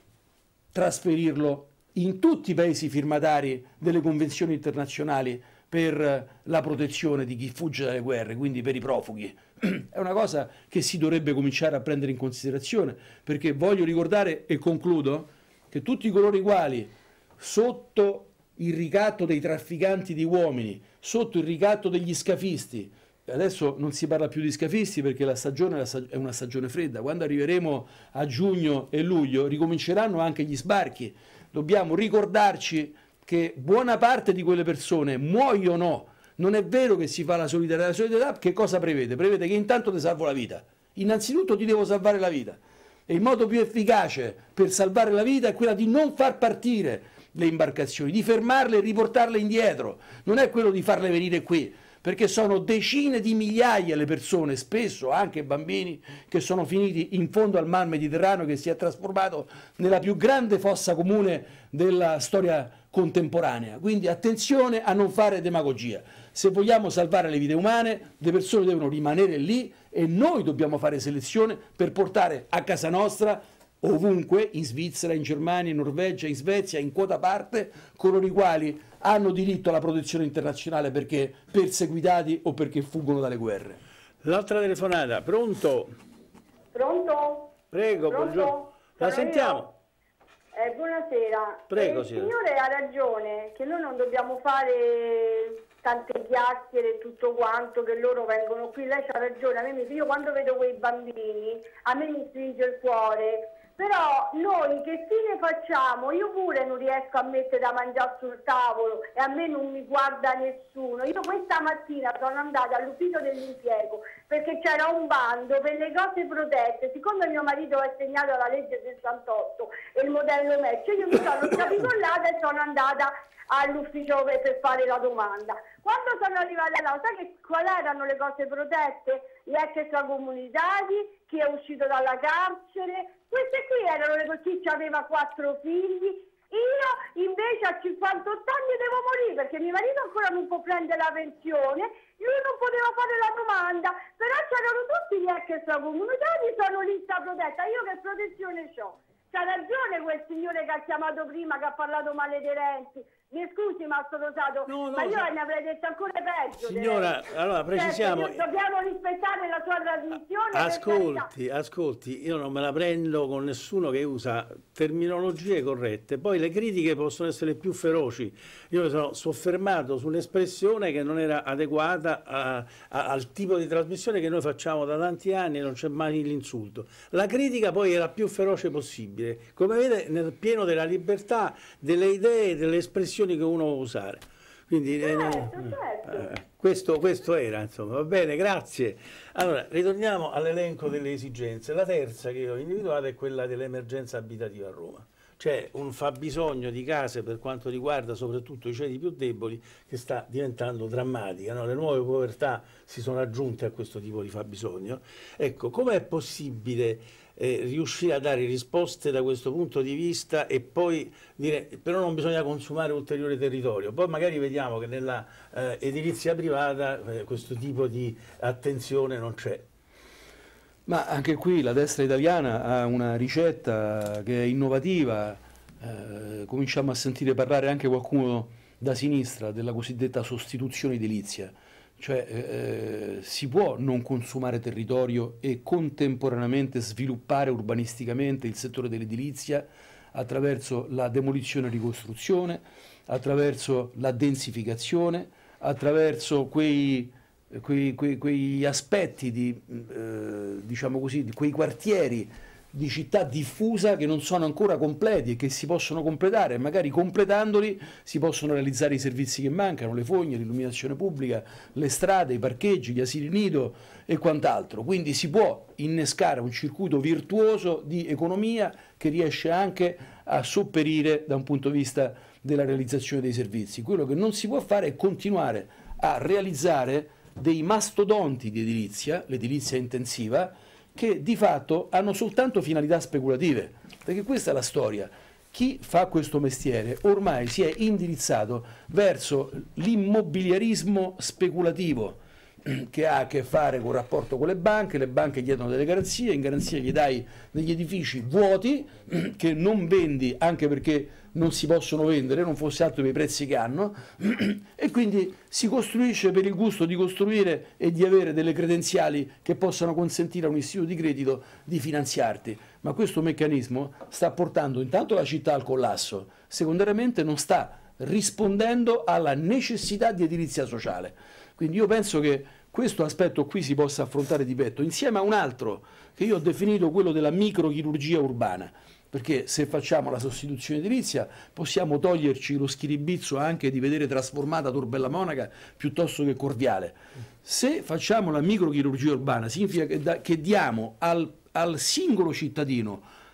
trasferirlo in tutti i paesi firmatari delle convenzioni internazionali per la protezione di chi fugge dalle guerre, quindi per i profughi. È una cosa che si dovrebbe cominciare a prendere in considerazione, perché voglio ricordare, e concludo, che tutti coloro i quali sotto il ricatto dei trafficanti di uomini, sotto il ricatto degli scafisti, adesso non si parla più di scafisti perché la stagione è una stagione fredda, quando arriveremo a giugno e luglio ricominceranno anche gli sbarchi, dobbiamo ricordarci che buona parte di quelle persone muoiono. Non è vero che si fa la solidarietà. La solidarietà che cosa prevede? Prevede che intanto ti salvo la vita. Innanzitutto ti devo salvare la vita. E il modo più efficace per salvare la vita è quella di non far partire le imbarcazioni, di fermarle e riportarle indietro, non è quello di farle venire qui, perché sono decine di migliaia le persone, spesso anche bambini, che sono finiti in fondo al mar Mediterraneo, che si è trasformato nella più grande fossa comune della storia contemporanea. Quindi attenzione a non fare demagogia. Se vogliamo salvare le vite umane, le persone devono rimanere lì e noi dobbiamo fare selezione per portare a casa nostra, ovunque, in Svizzera, in Germania, in Norvegia, in Svezia, in quota parte, coloro i quali hanno diritto alla protezione internazionale perché perseguitati o perché fuggono dalle guerre. L'altra telefonata, pronto? Pronto? Prego, Pronto? buongiorno. La Sono sentiamo. io? Eh, buonasera. Prego, Eh, il signora. signore ha ragione, che noi non dobbiamo fare tante chiacchiere e tutto quanto, che loro vengono qui. Lei ha ragione, a me mi- io quando vedo quei bambini, a me mi stringe il cuore. Però noi che fine facciamo? Io pure non riesco a mettere da mangiare sul tavolo e a me non mi guarda nessuno. Io questa mattina sono andata all'ufficio dell'impiego perché c'era un bando per le cose protette. Siccome mio marito è segnato alla legge sessantotto e il modello match, io mi sono scapicollata e sono andata all'ufficio per, per fare la domanda. Quando sono arrivata là, sai che quali erano le cose protette? Gli ex extracomunitari, chi è uscito dalla carcere, queste qui erano le cose, chi aveva quattro figli. Io invece a cinquantotto anni devo morire perché mio marito ancora non può prendere la pensione, lui non poteva fare la domanda, però c'erano tutti gli ex extracomunitari, sono lista protetta, io che protezione ho? C'ha ragione quel signore che ha chiamato prima, che ha parlato male di Renzi. Mi scusi, Mastro Rosato, No, no, ma io sa- ne avrei detto ancora peggio. di Signora, Renzi. allora, precisiamo- Certo, dobbiamo rispettare la sua trasmissione. per carità. Ascolti, ascolti, io non me la prendo con nessuno che usa terminologie corrette, poi le critiche possono essere più feroci. Io mi sono soffermato sull'espressione che non era adeguata a- a- al tipo di trasmissione che noi facciamo da tanti anni, non c'è mai l'insulto. La critica poi è la più feroce possibile, come vede nel pieno della libertà delle idee, delle espressioni che uno può usare. Quindi eh, eh, questo, questo era, insomma, va bene, grazie. Allora, ritorniamo all'elenco delle esigenze. La terza che io ho individuato è quella dell'emergenza abitativa a Roma. C'è un fabbisogno di case per quanto riguarda soprattutto i ceti più deboli che sta diventando drammatica, no? Le nuove povertà si sono aggiunte a questo tipo di fabbisogno. Ecco, com'è possibile eh, riuscire a dare risposte da questo punto di vista e poi dire però non bisogna consumare ulteriore territorio? Poi magari vediamo che nella eh, edilizia privata eh, questo tipo di attenzione non c'è. Ma anche qui la destra italiana ha una ricetta che è innovativa, eh, cominciamo a sentire parlare anche qualcuno da sinistra della cosiddetta sostituzione edilizia, cioè eh, si può non consumare territorio e contemporaneamente sviluppare urbanisticamente il settore dell'edilizia attraverso la demolizione e ricostruzione, attraverso la densificazione, attraverso quei Quei, quei, quegli aspetti di, eh, diciamo così, di quei quartieri di città diffusa che non sono ancora completi e che si possono completare, e magari completandoli si possono realizzare i servizi che mancano, le fogne, l'illuminazione pubblica, le strade, i parcheggi, gli asili nido e quant'altro. Quindi si può innescare un circuito virtuoso di economia che riesce anche a sopperire da un punto di vista della realizzazione dei servizi. Quello che non si può fare è continuare a realizzare dei mastodonti di edilizia, l'edilizia intensiva, che di fatto hanno soltanto finalità speculative, perché questa è la storia. Chi fa questo mestiere ormai si è indirizzato verso l'immobiliarismo speculativo, che ha a che fare con il rapporto con le banche, le banche chiedono delle garanzie, in garanzia gli dai degli edifici vuoti che non vendi anche perché non si possono vendere, non fosse altro per i prezzi che hanno, e quindi si costruisce per il gusto di costruire e di avere delle credenziali che possano consentire a un istituto di credito di finanziarti. Ma questo meccanismo sta portando intanto la città al collasso, secondariamente non sta rispondendo alla necessità di edilizia sociale. Quindi io penso che questo aspetto qui si possa affrontare di petto, insieme a un altro che io ho definito quello della microchirurgia urbana, perché se facciamo la sostituzione edilizia possiamo toglierci lo schiribizzo anche di vedere trasformata Torbella Monaca piuttosto che Corviale. Se facciamo la microchirurgia urbana significa che, da, che diamo al, al singolo cittadino,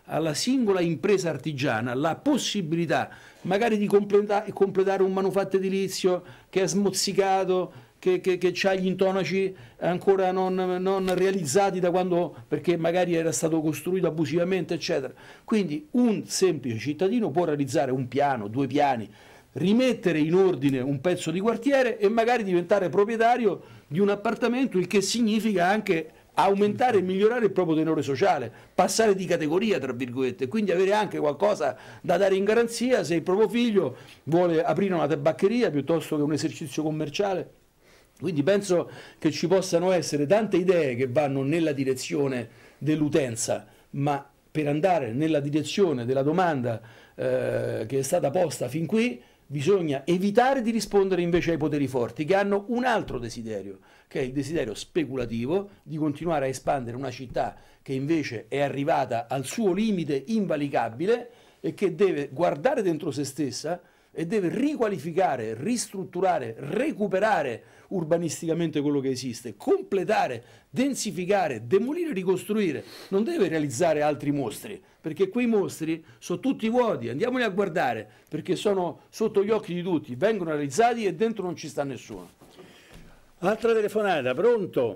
alla singola impresa artigiana la possibilità magari di completa- completare un manufatto edilizio che è smozzicato, che, che, che ha gli intonaci ancora non, non realizzati da quando, perché magari era stato costruito abusivamente, eccetera. Quindi un semplice cittadino può realizzare un piano, due piani, rimettere in ordine un pezzo di quartiere e magari diventare proprietario di un appartamento, il che significa anche aumentare e migliorare il proprio tenore sociale, passare di categoria, tra virgolette, quindi avere anche qualcosa da dare in garanzia se il proprio figlio vuole aprire una tabaccheria piuttosto che un esercizio commerciale. Quindi penso che ci possano essere tante idee che vanno nella direzione dell'utenza, ma per andare nella direzione della domanda eh, che è stata posta fin qui bisogna evitare di rispondere invece ai poteri forti, che hanno un altro desiderio, che è il desiderio speculativo di continuare a espandere una città che invece è arrivata al suo limite invalicabile e che deve guardare dentro se stessa e deve riqualificare, ristrutturare, recuperare urbanisticamente quello che esiste, completare, densificare, demolire, ricostruire. Non deve realizzare altri mostri, perché quei mostri sono tutti vuoti, andiamoli a guardare, perché sono sotto gli occhi di tutti, vengono realizzati e dentro non ci sta nessuno. Altra telefonata, pronto?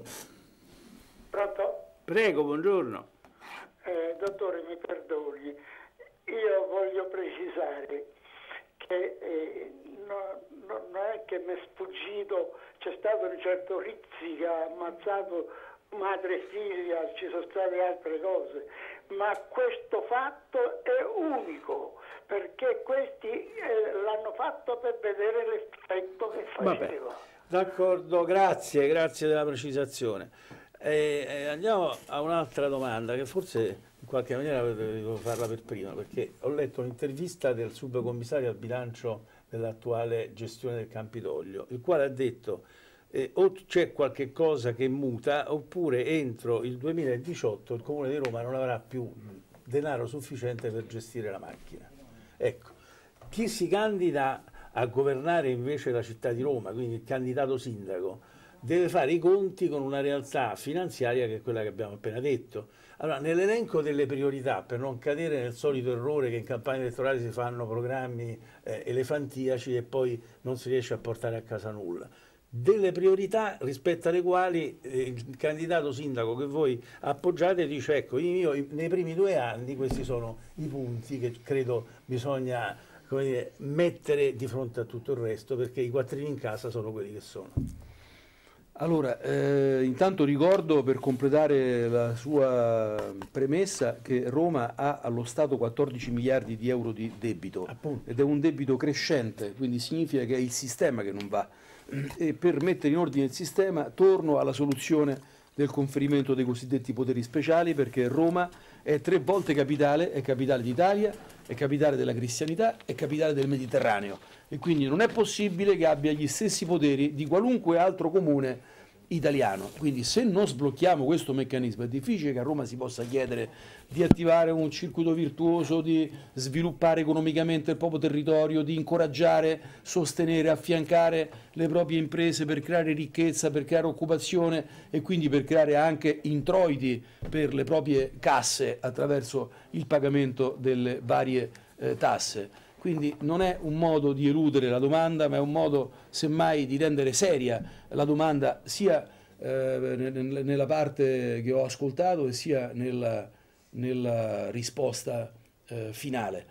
Pronto? Prego, buongiorno. Eh, dottore, mi perdoni, io voglio precisare che eh, no, no, non è che mi è sfuggito, c'è stato un certo Rizzi che ha ammazzato madre e figlia, ci sono state altre cose, ma questo fatto è unico, perché questi eh, l'hanno fatto per vedere l'effetto che faceva. Vabbè. D'accordo, grazie, grazie della precisazione. Eh, eh, andiamo a un'altra domanda che forse in qualche maniera devo farla per prima, perché ho letto un'intervista del subcommissario al bilancio dell'attuale gestione del Campidoglio, il quale ha detto eh, o c'è qualche cosa che muta oppure entro il duemiladiciotto il Comune di Roma non avrà più denaro sufficiente per gestire la macchina. Ecco, chi si candida a governare invece la città di Roma, quindi il candidato sindaco, deve fare i conti con una realtà finanziaria che è quella che abbiamo appena detto. Allora, nell'elenco delle priorità, per non cadere nel solito errore che in campagna elettorale si fanno programmi eh, elefantiaci e poi non si riesce a portare a casa nulla, delle priorità rispetto alle quali eh, il candidato sindaco che voi appoggiate dice ecco, io nei primi due anni questi sono i punti che credo bisogna, come dire, mettere di fronte a tutto il resto, perché i quattrini in casa sono quelli che sono. Allora, eh, intanto ricordo, per completare la sua premessa, che Roma ha allo Stato quattordici miliardi di euro di debito. Appunto. Ed è un debito crescente, quindi significa che è il sistema che non va. E per mettere in ordine il sistema torno alla soluzione del conferimento dei cosiddetti poteri speciali, perché Roma è tre volte capitale, è capitale d'Italia, è capitale della cristianità, è capitale del Mediterraneo, e quindi non è possibile che abbia gli stessi poteri di qualunque altro comune italiano. Quindi se non sblocchiamo questo meccanismo è difficile che a Roma si possa chiedere di attivare un circuito virtuoso, di sviluppare economicamente il proprio territorio, di incoraggiare, sostenere, affiancare le proprie imprese per creare ricchezza, per creare occupazione e quindi per creare anche introiti per le proprie casse attraverso il pagamento delle varie eh, tasse. Quindi non è un modo di eludere la domanda, ma è un modo semmai di rendere seria la domanda, sia eh, nella parte che ho ascoltato e sia nella, nella risposta eh, finale.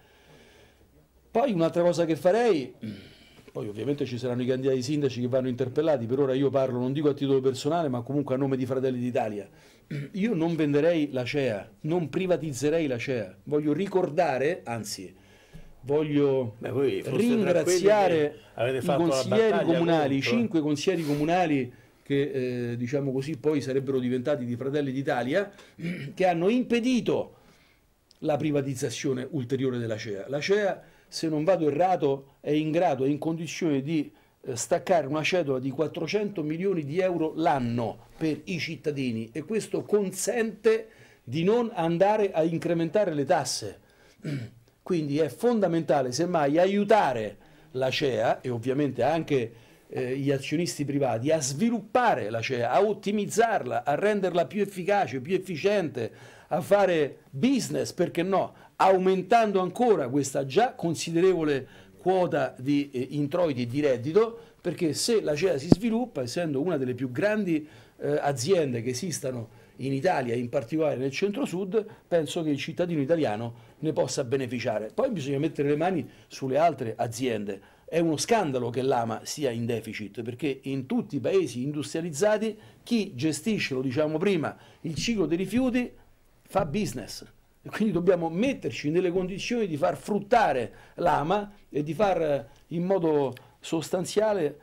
Poi un'altra cosa che farei, poi ovviamente ci saranno i candidati sindaci che vanno interpellati, per ora io parlo non dico a titolo personale ma comunque a nome di Fratelli d'Italia. Io non venderei la C E A, non privatizzerei la C E A, voglio ricordare, anzi voglio Beh, voi ringraziare i consiglieri comunali, i contro. cinque consiglieri comunali che eh, diciamo così poi sarebbero diventati di Fratelli d'Italia, che hanno impedito la privatizzazione ulteriore della C E A. La C E A, se non vado errato, è in grado, è in condizione di eh, staccare una cedola di quattrocento milioni di euro l'anno per i cittadini, e questo consente di non andare a incrementare le tasse. Quindi è fondamentale semmai aiutare la C E A e ovviamente anche eh, gli azionisti privati a sviluppare la C E A, a ottimizzarla, a renderla più efficace, più efficiente, a fare business, perché no, aumentando ancora questa già considerevole quota di eh, introiti e di reddito, perché se l'Acea si sviluppa, essendo una delle più grandi eh, aziende che esistano in Italia, in particolare nel centro-sud, penso che il cittadino italiano ne possa beneficiare. Poi bisogna mettere le mani sulle altre aziende. È uno scandalo che l'Ama sia in deficit, perché in tutti i paesi industrializzati chi gestisce, lo diciamo prima, il ciclo dei rifiuti fa business. E quindi dobbiamo metterci nelle condizioni di far fruttare l'Ama e di far in modo sostanziale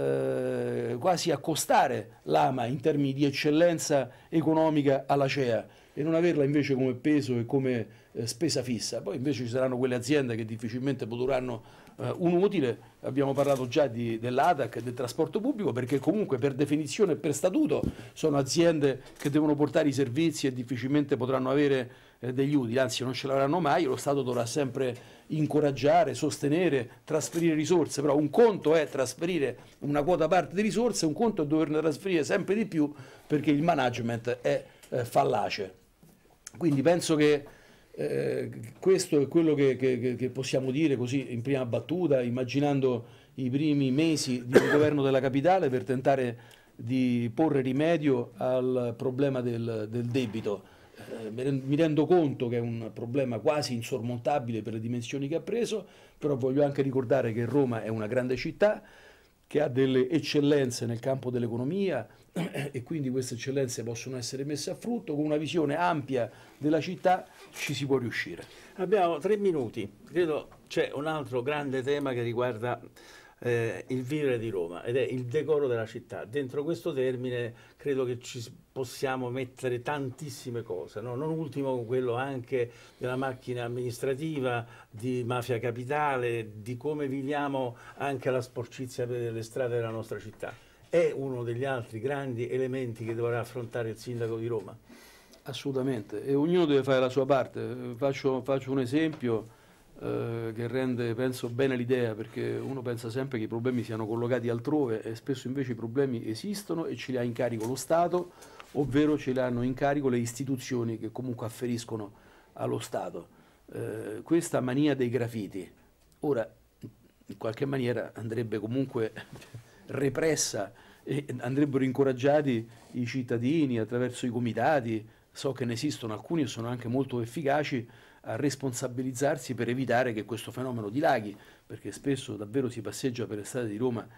eh, quasi accostare l'Ama in termini di eccellenza economica all'Acea e non averla invece come peso e come eh, spesa fissa. Poi invece ci saranno quelle aziende che difficilmente produrranno eh, un utile. Abbiamo parlato già dell'A T A C e del trasporto pubblico, perché comunque per definizione e per statuto sono aziende che devono portare i servizi e difficilmente potranno avere eh, degli utili, anzi non ce l'avranno mai. Lo Stato dovrà sempre incoraggiare, sostenere, trasferire risorse, però un conto è trasferire una quota parte di risorse, un conto è doverne trasferire sempre di più perché il management è eh, fallace. Quindi penso che eh, questo è quello che, che, che possiamo dire così in prima battuta, immaginando i primi mesi di un governo della capitale per tentare di porre rimedio al problema del, del debito. Eh, mi rendo conto che è un problema quasi insormontabile per le dimensioni che ha preso, però voglio anche ricordare che Roma è una grande città che ha delle eccellenze nel campo dell'economia e quindi queste eccellenze possono essere messe a frutto. Con una visione ampia della città ci si può riuscire. Abbiamo tre minuti, credo c'è un altro grande tema che riguarda eh, il vivere di Roma ed è il decoro della città. Dentro questo termine credo che ci possiamo mettere tantissime cose, no? Non ultimo quello anche della macchina amministrativa, di mafia capitale, di come viviamo anche la sporcizia delle strade della nostra città. È uno degli altri grandi elementi che dovrà affrontare il sindaco di Roma. Assolutamente, e ognuno deve fare la sua parte. Faccio, faccio un esempio eh, che rende, penso, bene l'idea, perché uno pensa sempre che i problemi siano collocati altrove e spesso invece i problemi esistono e ce li ha in carico lo Stato, ovvero ce li hanno in carico le istituzioni che comunque afferiscono allo Stato. Eh, questa mania dei graffiti, ora in qualche maniera andrebbe comunque repressa e andrebbero incoraggiati i cittadini attraverso i comitati, so che ne esistono alcuni e sono anche molto efficaci, a responsabilizzarsi per evitare che questo fenomeno dilaghi, perché spesso davvero si passeggia per le strade di Roma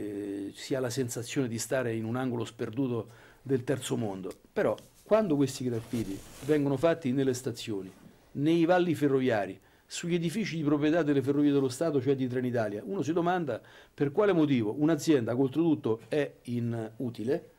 e si ha la sensazione di stare in un angolo sperduto del terzo mondo. Però quando questi graffiti vengono fatti nelle stazioni, nei valli ferroviari, sugli edifici di proprietà delle Ferrovie dello Stato, cioè di Trenitalia, uno si domanda per quale motivo un'azienda che oltretutto è inutile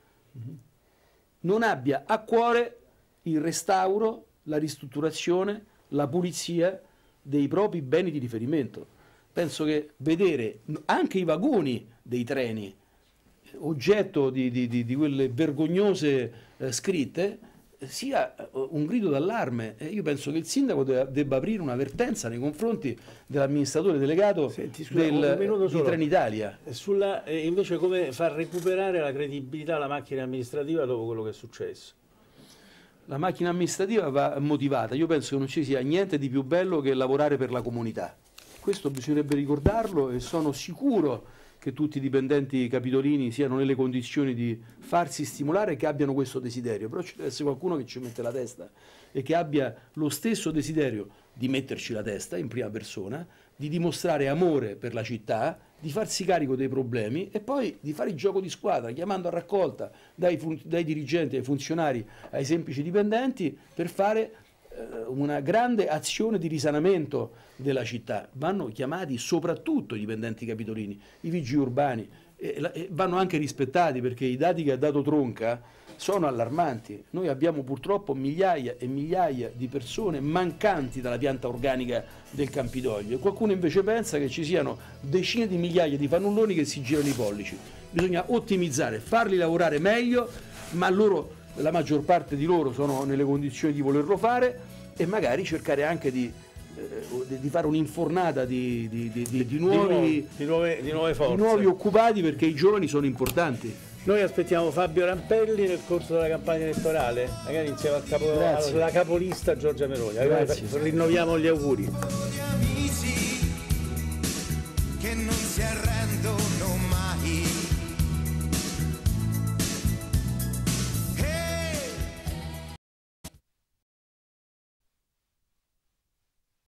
non abbia a cuore il restauro, la ristrutturazione, la pulizia dei propri beni di riferimento. Penso che vedere anche i vagoni dei treni oggetto di, di, di, di quelle vergognose eh, scritte sia un grido d'allarme. Io penso che il sindaco debba, debba aprire un'avvertenza nei confronti dell'amministratore delegato Senti, scusa, del, di Trenitalia. Sulla, eh, invece come far recuperare la credibilità alla macchina amministrativa dopo quello che è successo? La macchina amministrativa va motivata. Io penso che non ci sia niente di più bello che lavorare per la comunità. Questo bisognerebbe ricordarlo e sono sicuro che tutti i dipendenti capitolini siano nelle condizioni di farsi stimolare e che abbiano questo desiderio, però ci deve essere qualcuno che ci mette la testa e che abbia lo stesso desiderio di metterci la testa in prima persona, di dimostrare amore per la città, di farsi carico dei problemi e poi di fare il gioco di squadra, chiamando a raccolta dai, dai dirigenti, ai funzionari, ai semplici dipendenti per fare una grande azione di risanamento della città. Vanno chiamati soprattutto i dipendenti capitolini, i vigili urbani, e, e vanno anche rispettati, perché i dati che ha dato Tronca sono allarmanti. Noi abbiamo purtroppo migliaia e migliaia di persone mancanti dalla pianta organica del Campidoglio e qualcuno invece pensa che ci siano decine di migliaia di fannulloni che si girano i pollici. Bisogna ottimizzare, farli lavorare meglio, ma loro, la maggior parte di loro sono nelle condizioni di volerlo fare, e magari cercare anche di, eh, di fare un'infornata di, di, di, di, di, nuovi, di, nuove, di, nuove, di nuove forze. Di nuovi occupati, perché i giovani sono importanti. Noi aspettiamo Fabio Rampelli nel corso della campagna elettorale, magari insieme al capo, alla capolista Giorgia Meloni. Allora, rinnoviamo gli auguri.